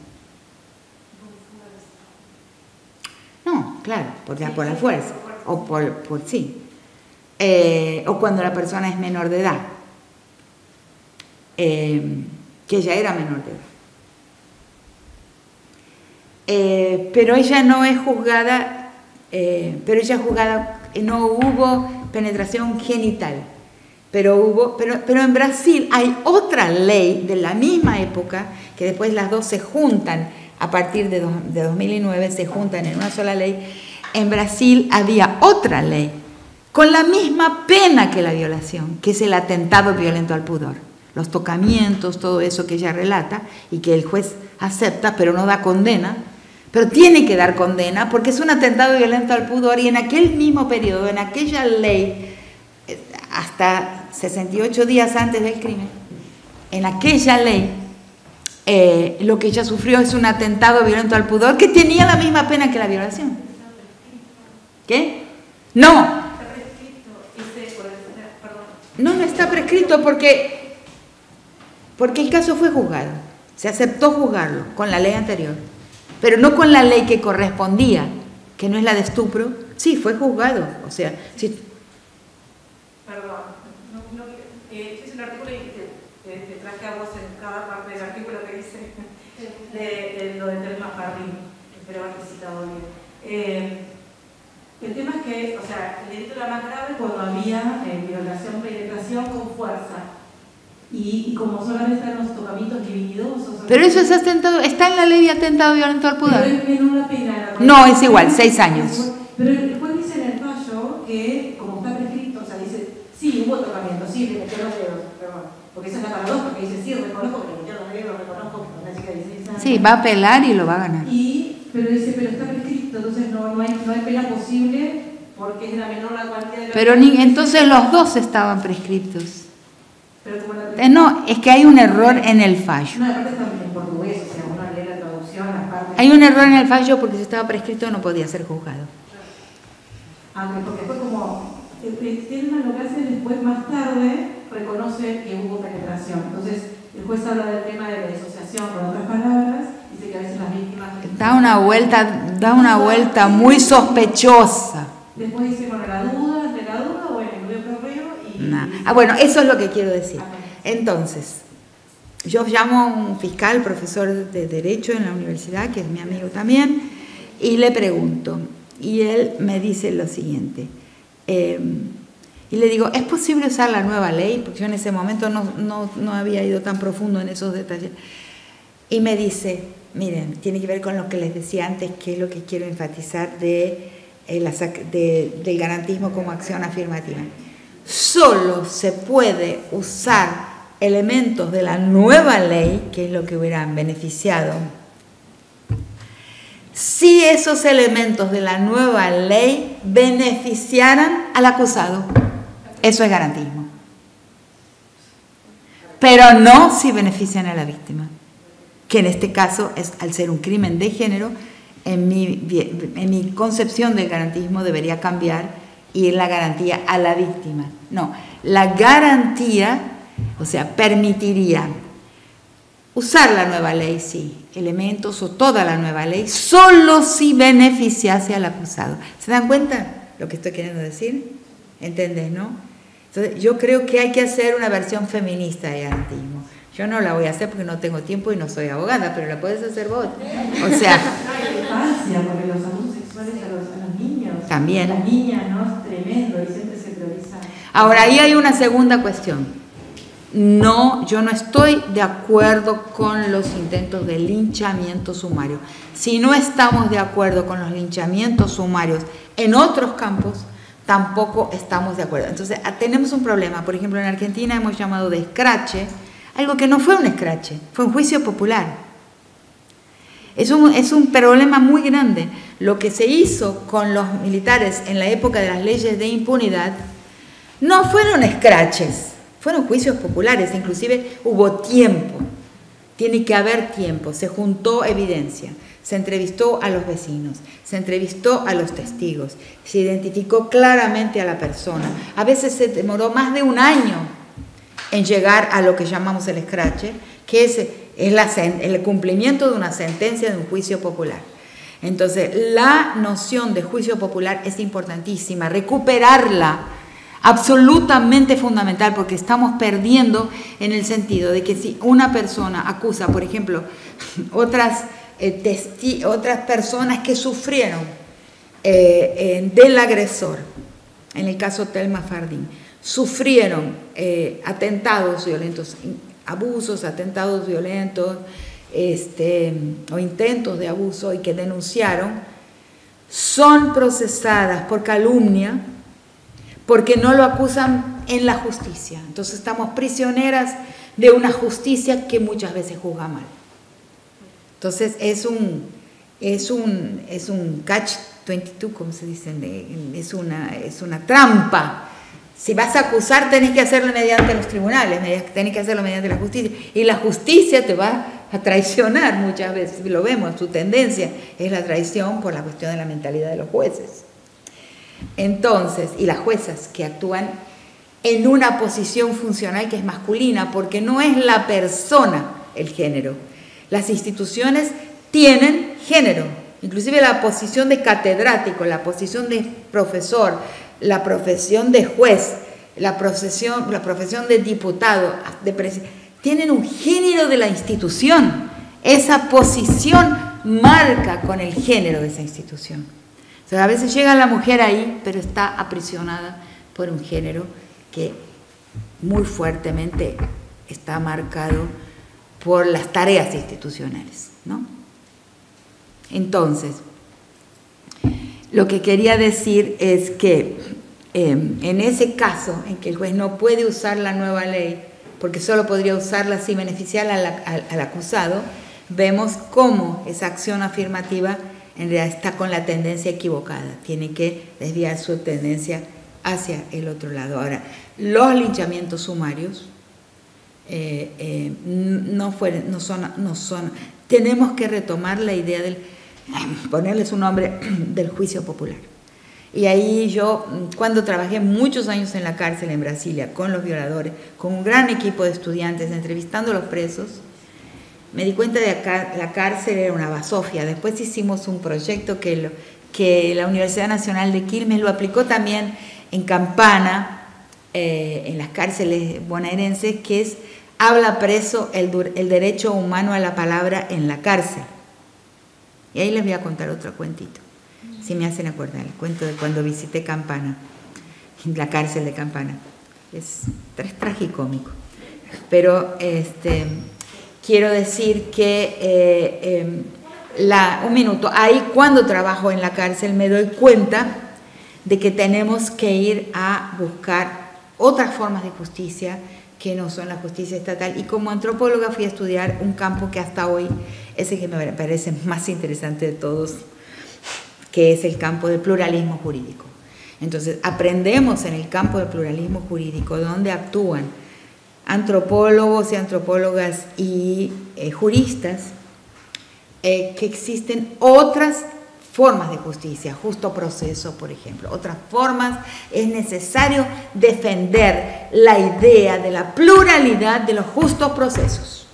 No, claro, por, ya por la fuerza, o por, por sí, eh, o cuando la persona es menor de edad, eh, que ella era menor de edad. Eh, pero ella no es juzgada, eh, pero ella es juzgada, no hubo penetración genital, pero hubo, pero, pero en Brasil hay otra ley de la misma época, que después las dos se juntan, a partir de, do, de dos mil nueve se juntan en una sola ley. En Brasil había otra ley, con la misma pena que la violación, que es el atentado violento al pudor, los tocamientos, todo eso que ella relata, y que el juez acepta, pero no da condena, pero tiene que dar condena porque es un atentado violento al pudor, y en aquel mismo periodo, en aquella ley, hasta sesenta y ocho días antes del crimen, en aquella ley, eh, lo que ella sufrió es un atentado violento al pudor que tenía la misma pena que la violación. ¿Qué? No. No, no está prescrito porque, porque el caso fue juzgado, se aceptó juzgarlo con la ley anterior. Pero no con la ley que correspondía, que no es la de estupro. Sí, fue juzgado. O sea, sí. Perdón, no, no, eh, yo hice un artículo y te, te, te traje a vos en cada parte del artículo que dice de, de lo de Thelma Parrin, espero haberte citado bien. Eh, el tema es que, o sea, el delito era más grave cuando había eh, violación, penetración con fuerza. Y, y como solamente están los tocamientos divididos. Pero eso es atentado, está en la ley de atentado violento al pudor. Pero es menor la pena. La no, es igual, seis años. Pero el juez dice en el fallo que, como está prescrito, o sea, dice, sí, hubo tocamiento, sí, le metió los dedos, perdón. Porque esa es la paradoja, porque dice, sí, reconozco que le metió los dedos, reconozco que una chica de dieciséis años. Sí, va a apelar y lo va a ganar. Y, pero dice, pero está prescrito, entonces no, no, hay, no hay pena posible porque es la menor la cantidad de la Pero ni, entonces los dos estaban prescriptos. Pero como la Eh, no, es que hay un error en el fallo. No, aparte está en portugués, o sea, uno lee la traducción, las partes. Hay un error en el fallo porque si estaba prescrito no podía ser juzgado. Ah, porque fue como, Thelma lo que hace después, más tarde, reconoce que hubo penetración. Entonces, el juez habla del tema de la disociación, con otras palabras, dice que a veces las víctimas... Da una vuelta, da una vuelta muy sospechosa. Después dice, bueno, la duda, de la duda, bueno, el nuevo correo y... Nah. Ah, bueno, eso es lo que quiero decir. Entonces, yo llamo a un fiscal, profesor de Derecho en la universidad, que es mi amigo también, y le pregunto, y él me dice lo siguiente, eh, y le digo, ¿es posible usar la nueva ley? Porque yo en ese momento no, no, no había ido tan profundo en esos detalles. Y me dice, miren, tiene que ver con lo que les decía antes, que es lo que quiero enfatizar de, eh, la, de, del garantismo como acción afirmativa. Solo se puede usar elementos de la nueva ley, que es lo que hubieran beneficiado, si esos elementos de la nueva ley beneficiaran al acusado. Eso es garantismo. Pero no si benefician a la víctima, que en este caso, es, al ser un crimen de género, en mi, en mi concepción del garantismo debería cambiar y la garantía a la víctima. No, la garantía, o sea, permitiría usar la nueva ley, sí, elementos o toda la nueva ley, solo si beneficiase al acusado. ¿Se dan cuenta? lo que estoy queriendo decir? ¿Entendés, no? Entonces, yo creo que hay que hacer una versión feminista de garantismo. Yo no la voy a hacer porque no tengo tiempo y no soy abogada, pero la puedes hacer vos. O sea... porque los abusos sexuales a los, a los niños, también. las niñas, ¿no? Es tremendo y siempre se prioriza. Ahora, ahí hay una segunda cuestión. No, yo no estoy de acuerdo con los intentos de linchamiento sumario. Si no estamos de acuerdo con los linchamientos sumarios en otros campos, tampoco estamos de acuerdo. Entonces, tenemos un problema. Por ejemplo, en Argentina hemos llamado de escrache algo que no fue un escrache, fue un juicio popular. Es un, es un problema muy grande. Lo que se hizo con los militares en la época de las leyes de impunidad no fueron escraches, fueron juicios populares, inclusive hubo tiempo, tiene que haber tiempo, se juntó evidencia, se entrevistó a los vecinos, se entrevistó a los testigos, se identificó claramente a la persona. A veces se demoró más de un año en llegar a lo que llamamos el escrache, que es, es la, el cumplimiento de una sentencia de un juicio popular. Entonces, la noción de juicio popular es importantísima, recuperarla, absolutamente fundamental, porque estamos perdiendo en el sentido de que si una persona acusa, por ejemplo, otras, eh, testi otras personas que sufrieron eh, eh, del agresor, en el caso Thelma Fardín, sufrieron eh, atentados violentos, abusos, atentados violentos, este, o intentos de abuso y que denunciaron, son procesadas por calumnia porque no lo acusan en la justicia. Entonces estamos prisioneras de una justicia que muchas veces juzga mal. Entonces es un, es un, es un catch veintidós, como se dice, es una, es una trampa. Si vas a acusar, tenés que hacerlo mediante los tribunales, tenés que hacerlo mediante la justicia. Y la justicia te va a traicionar muchas veces, lo vemos, su tendencia es la traición por la cuestión de la mentalidad de los jueces. Entonces, y las juezas que actúan en una posición funcional que es masculina, porque no es la persona el género. Las instituciones tienen género, inclusive la posición de catedrático, la posición de profesor, la profesión de juez, la profesión, la profesión de diputado, de presidente, tienen un género de la institución. Esa posición marca con el género de esa institución. O sea, a veces llega la mujer ahí, pero está aprisionada por un género que muy fuertemente está marcado por las tareas institucionales, ¿no? Entonces, lo que quería decir es que eh, en ese caso en que el juez no puede usar la nueva ley, porque solo podría usarla si beneficiara al, al, al acusado, vemos cómo esa acción afirmativa en realidad está con la tendencia equivocada, tiene que desviar su tendencia hacia el otro lado. Ahora, los linchamientos sumarios eh, eh, no, fueron, no, son, no son, tenemos que retomar la idea del, ponerles un nombre, del juicio popular. Y ahí yo, cuando trabajé muchos años en la cárcel en Brasilia, con los violadores, con un gran equipo de estudiantes, entrevistando a los presos, me di cuenta de que la cárcel era una basofia. Después hicimos un proyecto que, lo, que la Universidad Nacional de Quilmes lo aplicó también en Campana, eh, en las cárceles bonaerenses, que es habla preso el, el derecho humano a la palabra en la cárcel. Y ahí les voy a contar otro cuentito, si me hacen acordar, el cuento de cuando visité Campana, la cárcel de Campana. Es, es tragicómico, pero este... quiero decir que, eh, eh, la, un minuto, ahí cuando trabajo en la cárcel me doy cuenta de que tenemos que ir a buscar otras formas de justicia que no son la justicia estatal. Y como antropóloga fui a estudiar un campo que hasta hoy es el que me parece más interesante de todos, que es el campo del pluralismo jurídico. Entonces, aprendemos en el campo del pluralismo jurídico, donde actúan antropólogos y antropólogas y eh, juristas, eh, que existen otras formas de justicia, justo proceso, por ejemplo, otras formas. Es necesario defender la idea de la pluralidad de los justos procesos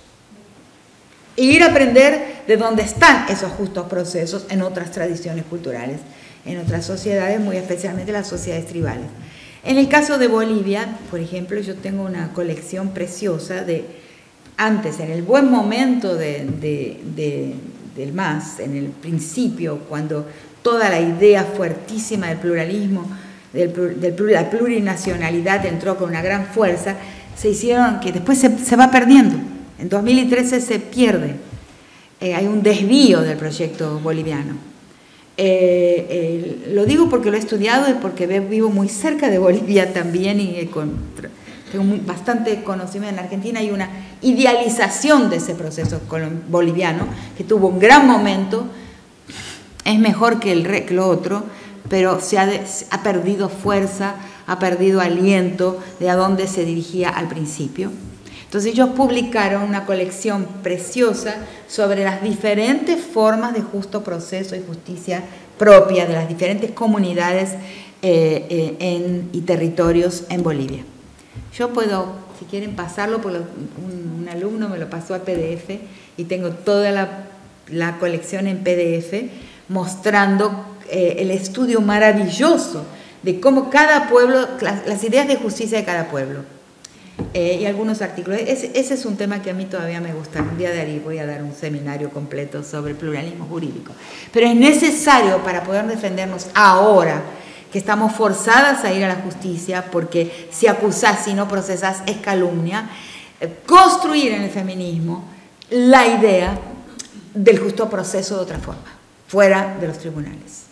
e ir a aprender de dónde están esos justos procesos en otras tradiciones culturales en otras sociedades, muy especialmente las sociedades tribales. En el caso de Bolivia, por ejemplo, yo tengo una colección preciosa de, antes, en el buen momento de, de, de, del M A S, en el principio, cuando toda la idea fuertísima del pluralismo, del, del, la plurinacionalidad entró con una gran fuerza, se hicieron, que después se, se va perdiendo. En dos mil trece se pierde. Eh, hay un desvío del proyecto boliviano. Eh, eh, lo digo porque lo he estudiado y porque vivo muy cerca de Bolivia también y eh, con, tengo muy, bastante conocimiento. En Argentina hay una idealización de ese proceso boliviano que tuvo un gran momento, es mejor que, el, que lo otro, pero se ha, de, se ha perdido fuerza, ha perdido aliento de a dónde se dirigía al principio. Entonces ellos publicaron una colección preciosa sobre las diferentes formas de justo proceso y justicia propia de las diferentes comunidades eh, eh, en, y territorios en Bolivia. Yo puedo, si quieren pasarlo, por lo, un, un alumno me lo pasó a P D F y tengo toda la, la colección en P D F mostrando eh, el estudio maravilloso de cómo cada pueblo, las, las ideas de justicia de cada pueblo. Eh, y algunos artículos. Ese, ese es un tema que a mí todavía me gusta. Un día de ahí voy a dar un seminario completo sobre el pluralismo jurídico. Pero es necesario para poder defendernos ahora, que estamos forzadas a ir a la justicia, porque si acusás, si no procesás, es calumnia, eh, construir en el feminismo la idea del justo proceso de otra forma, fuera de los tribunales.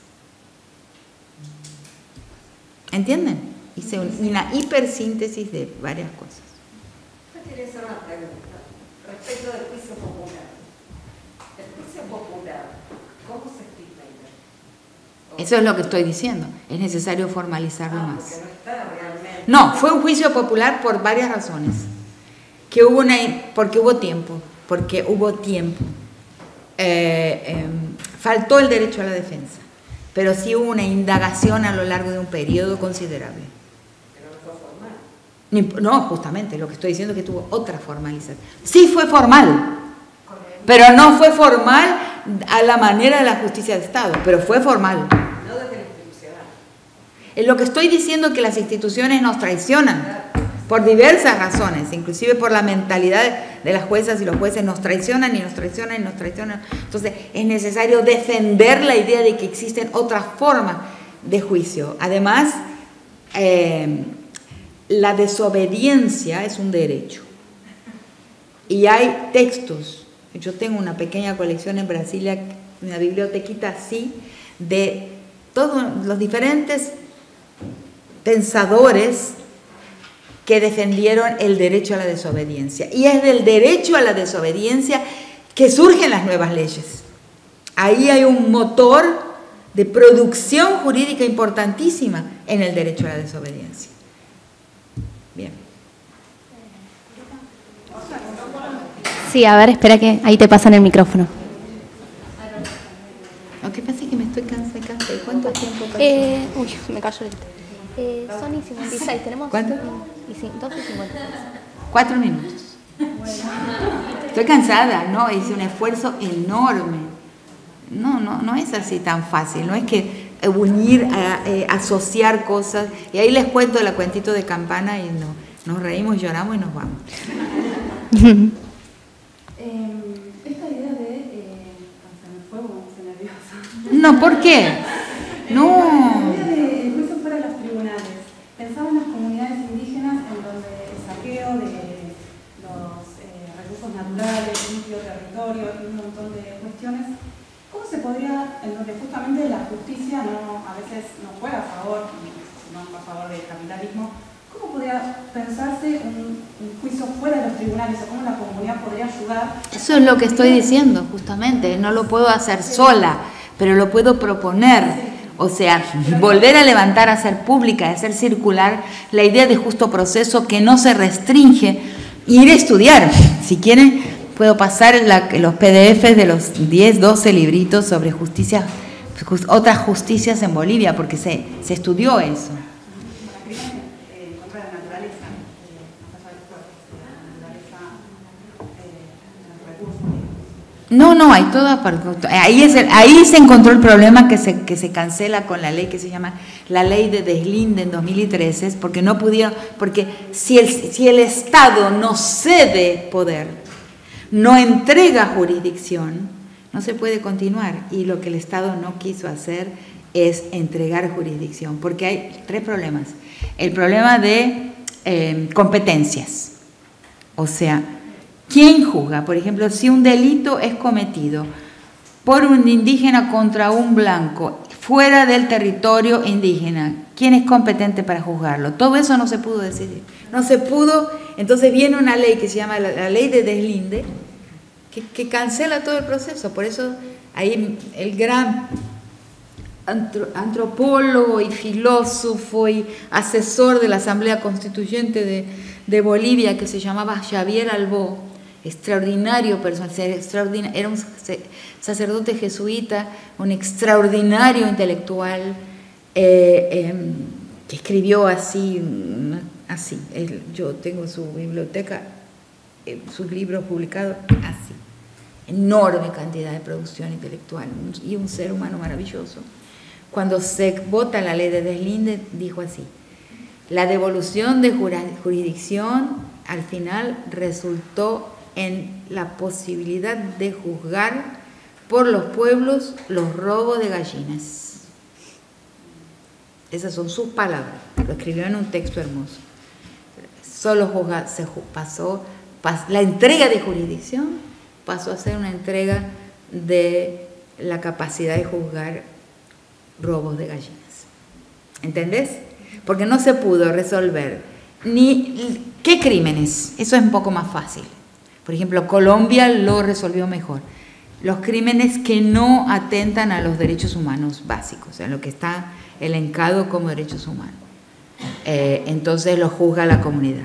¿Entienden? Hice una hipersíntesis de varias cosas. Yo quería hacer una pregunta respecto del juicio popular. El juicio popular, ¿cómo se explica ahí? Eso es lo que estoy diciendo. Es necesario formalizarlo ah, más. No, está realmente... no, fue un juicio popular por varias razones. Que hubo una, porque hubo tiempo, porque hubo tiempo. Eh, eh, faltó el derecho a la defensa, pero sí hubo una indagación a lo largo de un periodo considerable. No, justamente, lo que estoy diciendo es que tuvo otra formalización. Sí fue formal, pero no fue formal a la manera de la justicia de Estado, pero fue formal. No desde la institucional. Es lo que estoy diciendo, es que las instituciones nos traicionan por diversas razones, inclusive por la mentalidad de las juezas y los jueces, nos traicionan y nos traicionan y nos traicionan. Entonces es necesario defender la idea de que existen otras formas de juicio. Además, eh, la desobediencia es un derecho. Y hay textos. Yo tengo una pequeña colección en Brasilia, una bibliotequita así, de todos los diferentes pensadores que defendieron el derecho a la desobediencia. Y es del derecho a la desobediencia que surgen las nuevas leyes. Ahí hay un motor de producción jurídica importantísima en el derecho a la desobediencia. Bien. Sí, a ver, espera que ahí te pasan el micrófono. Lo que pasa es que me estoy cansada, cansada. ¿Cuánto tiempo pasa? Eh, uy, me cayó el... Eh, son y cincuenta y seis, tenemos... ¿Cuánto? Y dos y cincuenta y seis. Cuatro minutos. Estoy cansada, ¿no? Hice un esfuerzo enorme. No, no, no es así tan fácil. No es que unir, a, eh, asociar cosas. Y ahí les cuento el cuentito de campana y no, nos reímos, lloramos y nos vamos. Eh, esta idea de... Eh, se me fue, me puse nerviosa. No, ¿por qué? No. La idea del juicio fuera de los tribunales. Pensaba en las comunidades indígenas en donde el saqueo de los eh, recursos naturales, limpio territorio y un montón de cuestiones. ¿Cómo se podría, en donde justamente la justicia no, a veces no juega a favor, no a favor del capitalismo, cómo podría pensarse un, un juicio fuera de los tribunales o cómo la comunidad podría ayudar? Eso es lo que estoy diciendo, justamente. No lo puedo hacer sola, pero lo puedo proponer. O sea, volver a levantar, a hacer pública, a hacer circular la idea de justo proceso que no se restringe. Y ir a estudiar. Si quieren, puedo pasar la, los P D Fs de los diez, doce libritos sobre justicia, just, otras justicias en Bolivia, porque se, se estudió eso. No, no, hay todo. Ahí, es el, ahí se encontró el problema que se, que se cancela con la ley que se llama la ley de deslinde en dos mil trece, porque no pudieron, porque si el, si el Estado no cede poder, no entrega jurisdicción, no se puede continuar. Y lo que el Estado no quiso hacer es entregar jurisdicción, porque hay tres problemas. El problema de eh, competencias, o sea, ¿quién juzga? Por ejemplo, si un delito es cometido por un indígena contra un blanco fuera del territorio indígena, ¿quién es competente para juzgarlo? Todo eso no se pudo decidir. No se pudo, entonces viene una ley que se llama la, la ley de deslinde, que, que cancela todo el proceso. Por eso ahí el gran antropólogo y filósofo y asesor de la Asamblea Constituyente de, de Bolivia, que se llamaba Xavier Albó, extraordinario personal, era un sacerdote jesuita, un extraordinario intelectual, eh, eh, que escribió así, así, él, yo tengo su biblioteca, eh, sus libros publicados así, enorme cantidad de producción intelectual y un ser humano maravilloso. Cuando se vota la ley de deslinde, dijo así: la devolución de jurisdicción al final resultó en la posibilidad de juzgar por los pueblos los robos de gallinas. Esas son sus palabras, lo escribió en un texto hermoso. Solo juzga, se pasó, pas, la entrega de jurisdicción pasó a ser una entrega de la capacidad de juzgar robos de gallinas. ¿Entendés? Porque no se pudo resolver ni qué crímenes, eso es un poco más fácil. Por ejemplo, Colombia lo resolvió mejor. Los crímenes que no atentan a los derechos humanos básicos, en lo que está elencado como derechos humanos. Eh, entonces lo juzga la comunidad.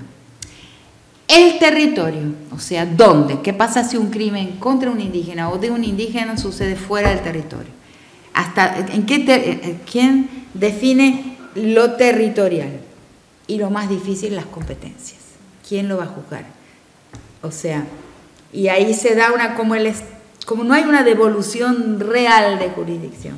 El territorio, o sea, ¿dónde? ¿Qué pasa si un crimen contra un indígena o de un indígena sucede fuera del territorio? Hasta, ¿en qué ter, ¿Quién define lo territorial? Y lo más difícil, las competencias. ¿Quién lo va a juzgar? O sea, y ahí se da una, como, el, como no hay una devolución real de jurisdicción,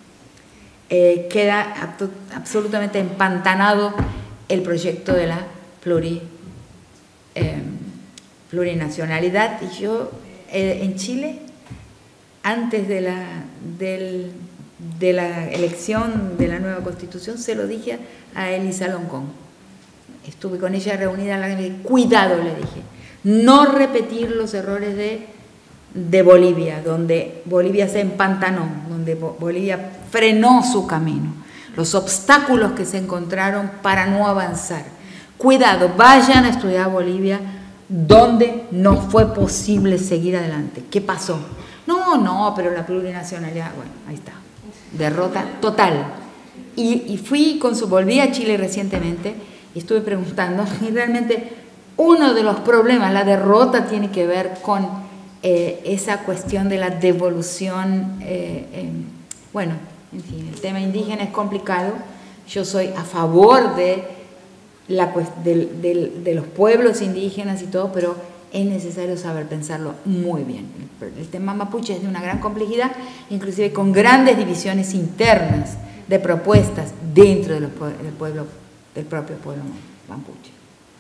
eh, queda absolutamente empantanado el proyecto de la pluri, eh, plurinacionalidad. Y yo, eh, en Chile, antes de la, del, de la elección de la nueva Constitución, se lo dije a Elisa Loncón. Estuve con ella reunida en la calle. Cuidado, le dije, no repetir los errores de, de Bolivia, donde Bolivia se empantanó, donde Bolivia frenó su camino, los obstáculos que se encontraron para no avanzar. Cuidado, vayan a estudiar a Bolivia, donde no fue posible seguir adelante. ¿Qué pasó? No, no, pero la plurinacionalidad, bueno, ahí está, derrota total. Y, y fui con su, volví a Chile recientemente y estuve preguntando, y realmente uno de los problemas, la derrota, tiene que ver con eh, esa cuestión de la devolución, eh, eh, bueno, en fin, el tema indígena es complicado. Yo soy a favor de, la, de, de, de los pueblos indígenas y todo, pero es necesario saber pensarlo muy bien. El, el tema mapuche es de una gran complejidad, inclusive con grandes divisiones internas de propuestas dentro de los, del, pueblo, del propio pueblo mapuche.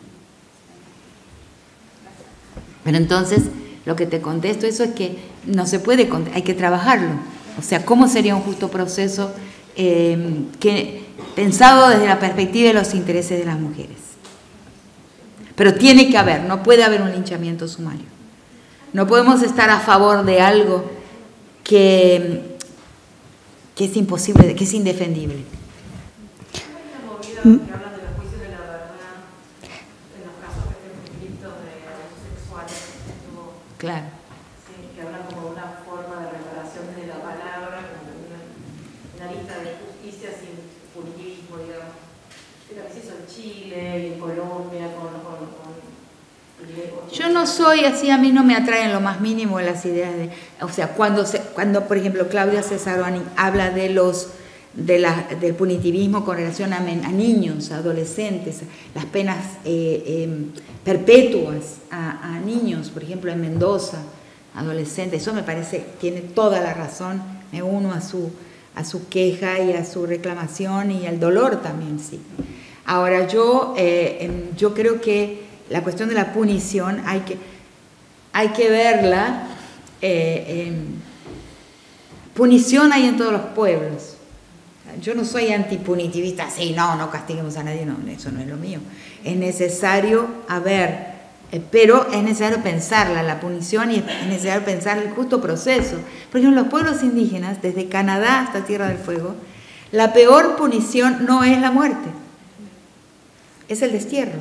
Pero entonces, lo que te contesto eso es que no se puede, hay que trabajarlo. O sea, ¿cómo sería un justo proceso eh, que, pensado desde la perspectiva de los intereses de las mujeres? Pero tiene que haber, no puede haber un linchamiento sumario. No podemos estar a favor de algo que, que es imposible, que es indefendible. ¿Cómo es la movida que habla de los juicios de la verdad en los casos que estén descritos de abusos sexuales? Estuvo, claro. Sí, que hablan como una forma de reparación desde la palabra, como una, una lista de justicia sin punitivismo, digamos. Lo que se hizo en Chile y en Colombia con, con, con yo no soy así, a mí no me atraen lo más mínimo las ideas de, o sea, cuando se, cuando por ejemplo Claudia Cesaroni habla de los de la, del punitivismo con relación a, men, a niños, a adolescentes, las penas eh, eh, perpetuas a, a niños, por ejemplo en Mendoza, adolescentes. Eso me parece, tiene toda la razón, me uno a su, a su queja y a su reclamación y al dolor también, sí. Ahora, yo, eh, yo creo que la cuestión de la punición hay que, hay que verla, eh, eh, punición hay en todos los pueblos. Yo no soy antipunitivista, sí, no, no castiguemos a nadie, no, eso no es lo mío. Es necesario haber, eh, pero es necesario pensarla, la punición, y es necesario pensar el justo proceso. Por ejemplo, en los pueblos indígenas, desde Canadá hasta Tierra del Fuego, la peor punición no es la muerte, es el destierro.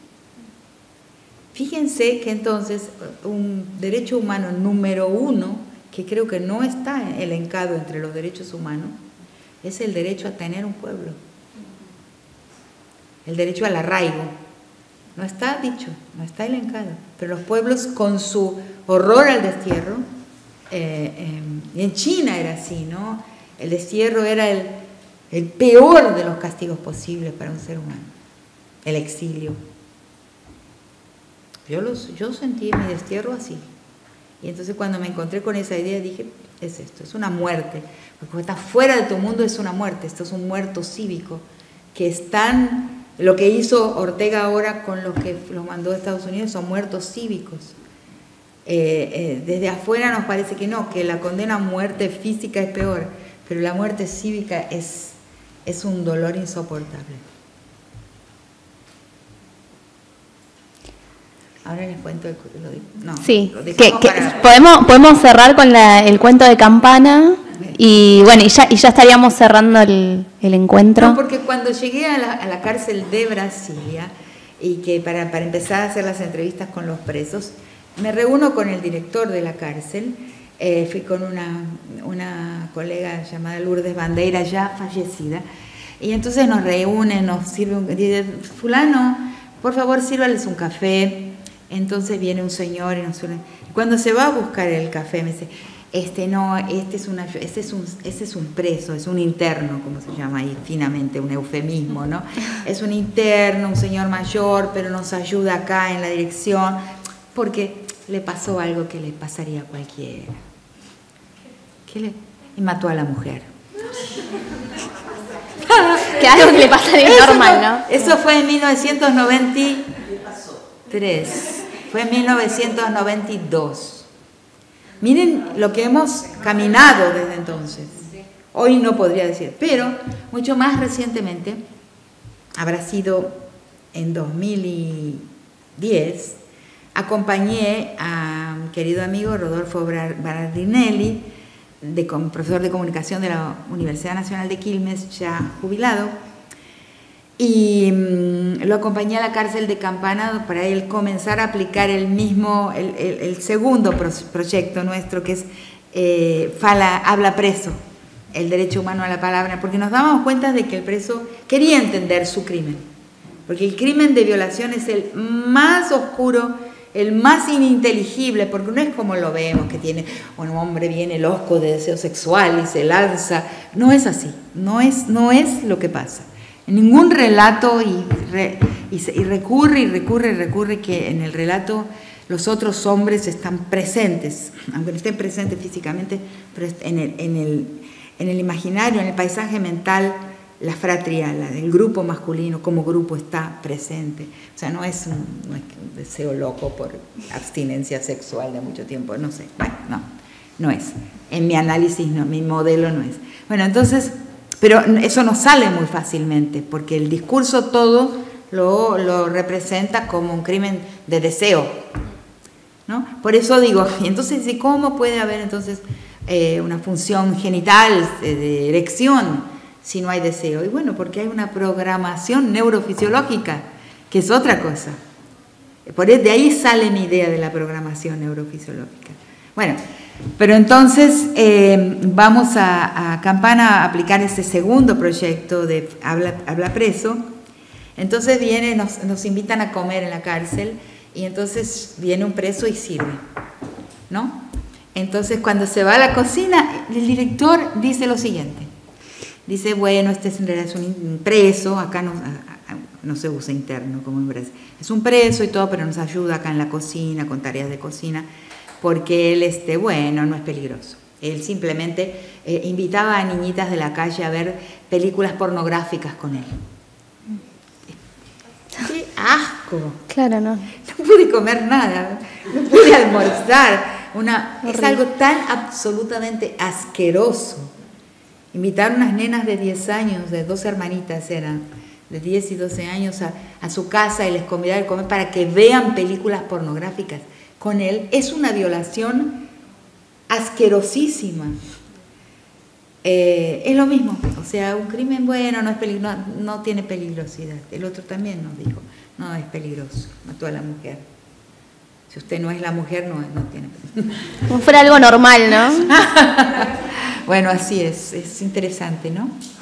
Fíjense que entonces un derecho humano número uno, que creo que no está elencado entre los derechos humanos, es el derecho a tener un pueblo, el derecho al arraigo. No está dicho, no está elencado, pero los pueblos con su horror al destierro, eh, eh, y en China era así, ¿no? El destierro era el, el peor de los castigos posibles para un ser humano, el exilio. Yo, los, yo sentí mi destierro así, y entonces cuando me encontré con esa idea dije, es esto, es una muerte, porque cuando estás fuera de tu mundo es una muerte, esto es un muerto cívico, que es tan, lo que hizo Ortega ahora con los que los mandó a Estados Unidos son muertos cívicos. Eh, eh, desde afuera nos parece que no, que la condena a muerte física es peor, pero la muerte cívica es, es un dolor insoportable. Ahora les cuento el, lo, no, sí, lo que, que para... podemos, podemos cerrar con la, el cuento de campana y bueno, y ya, y ya estaríamos cerrando el, el encuentro. No, porque cuando llegué a la, a la cárcel de Brasilia y que para, para empezar a hacer las entrevistas con los presos, me reúno con el director de la cárcel, eh, fui con una, una colega llamada Lourdes Bandeira, ya fallecida, y entonces nos reúnen, nos sirve un, dice, fulano, por favor sírvales un café. Entonces viene un señor y nos suele, cuando se va a buscar el café me dice, este no, este es, una, este, es un, este es un preso, es un interno, como se llama ahí finamente, un eufemismo, ¿no? Es un interno, un señor mayor, pero nos ayuda acá en la dirección, porque le pasó algo que le pasaría a cualquiera. ¿Qué le? Y mató a la mujer. Que algo que le pasaría normal, ¿no? Eso fue en mil novecientos noventa y tres. Fue en mil novecientos noventa y dos. Miren lo que hemos caminado desde entonces. Hoy no podría decir, pero mucho más recientemente, habrá sido en dos mil diez, acompañé a un querido amigo Rodolfo Bardinelli, de, profesor de comunicación de la Universidad Nacional de Quilmes, ya jubilado, y um, lo acompañé a la cárcel de Campana para él comenzar a aplicar el mismo, el, el, el segundo pro, proyecto nuestro, que es eh, Fala, Habla Preso, el derecho humano a la palabra, porque nos dábamos cuenta de que el preso quería entender su crimen, porque el crimen de violación es el más oscuro, el más ininteligible, porque no es como lo vemos, que tiene un hombre viene loco de deseo sexual y se lanza, no es así, no es, no es lo que pasa. En ningún relato, y, re, y, y recurre y recurre y recurre que en el relato los otros hombres están presentes, aunque no estén presentes físicamente, pero en el, en el, en el imaginario, en el paisaje mental, la fratria, la, el grupo masculino como grupo está presente. O sea, no es, un, no es un deseo loco por abstinencia sexual de mucho tiempo, no sé, bueno, no, no es. En mi análisis, no, mi modelo no es. Bueno, entonces... Pero eso no sale muy fácilmente, porque el discurso todo lo, lo representa como un crimen de deseo, ¿no? Por eso digo, entonces, ¿cómo puede haber entonces eh, una función genital de, de erección si no hay deseo? Y bueno, porque hay una programación neurofisiológica, que es otra cosa. Por de ahí sale mi idea de la programación neurofisiológica. Bueno, pero entonces eh, vamos a, a Campana a aplicar ese segundo proyecto de Habla, Habla Preso. Entonces viene, nos, nos invitan a comer en la cárcel y entonces viene un preso y sirve, ¿no? Entonces cuando se va a la cocina, el director dice lo siguiente. Dice, bueno, este es en realidad es un preso, acá no, no se usa interno como en Brasil. Es un preso y todo, pero nos ayuda acá en la cocina, con tareas de cocina. porque él, este, bueno, no es peligroso. Él simplemente eh, invitaba a niñitas de la calle a ver películas pornográficas con él. ¡Qué asco! Claro, no. No pude comer nada, no pude almorzar. Una, es algo tan absolutamente asqueroso. Invitar a unas nenas de diez años, de dos hermanitas eran, de diez y doce años, a, a su casa y les convidar a comer para que vean películas pornográficas con él, es una violación asquerosísima. Eh, es lo mismo, o sea, un crimen bueno no, es peligro, no, no tiene peligrosidad. El otro también nos dijo, no es peligroso, mató a la mujer. Si usted no es la mujer, no, no tiene peligro. Como fuera algo normal, ¿no? Bueno, así es, es interesante, ¿no?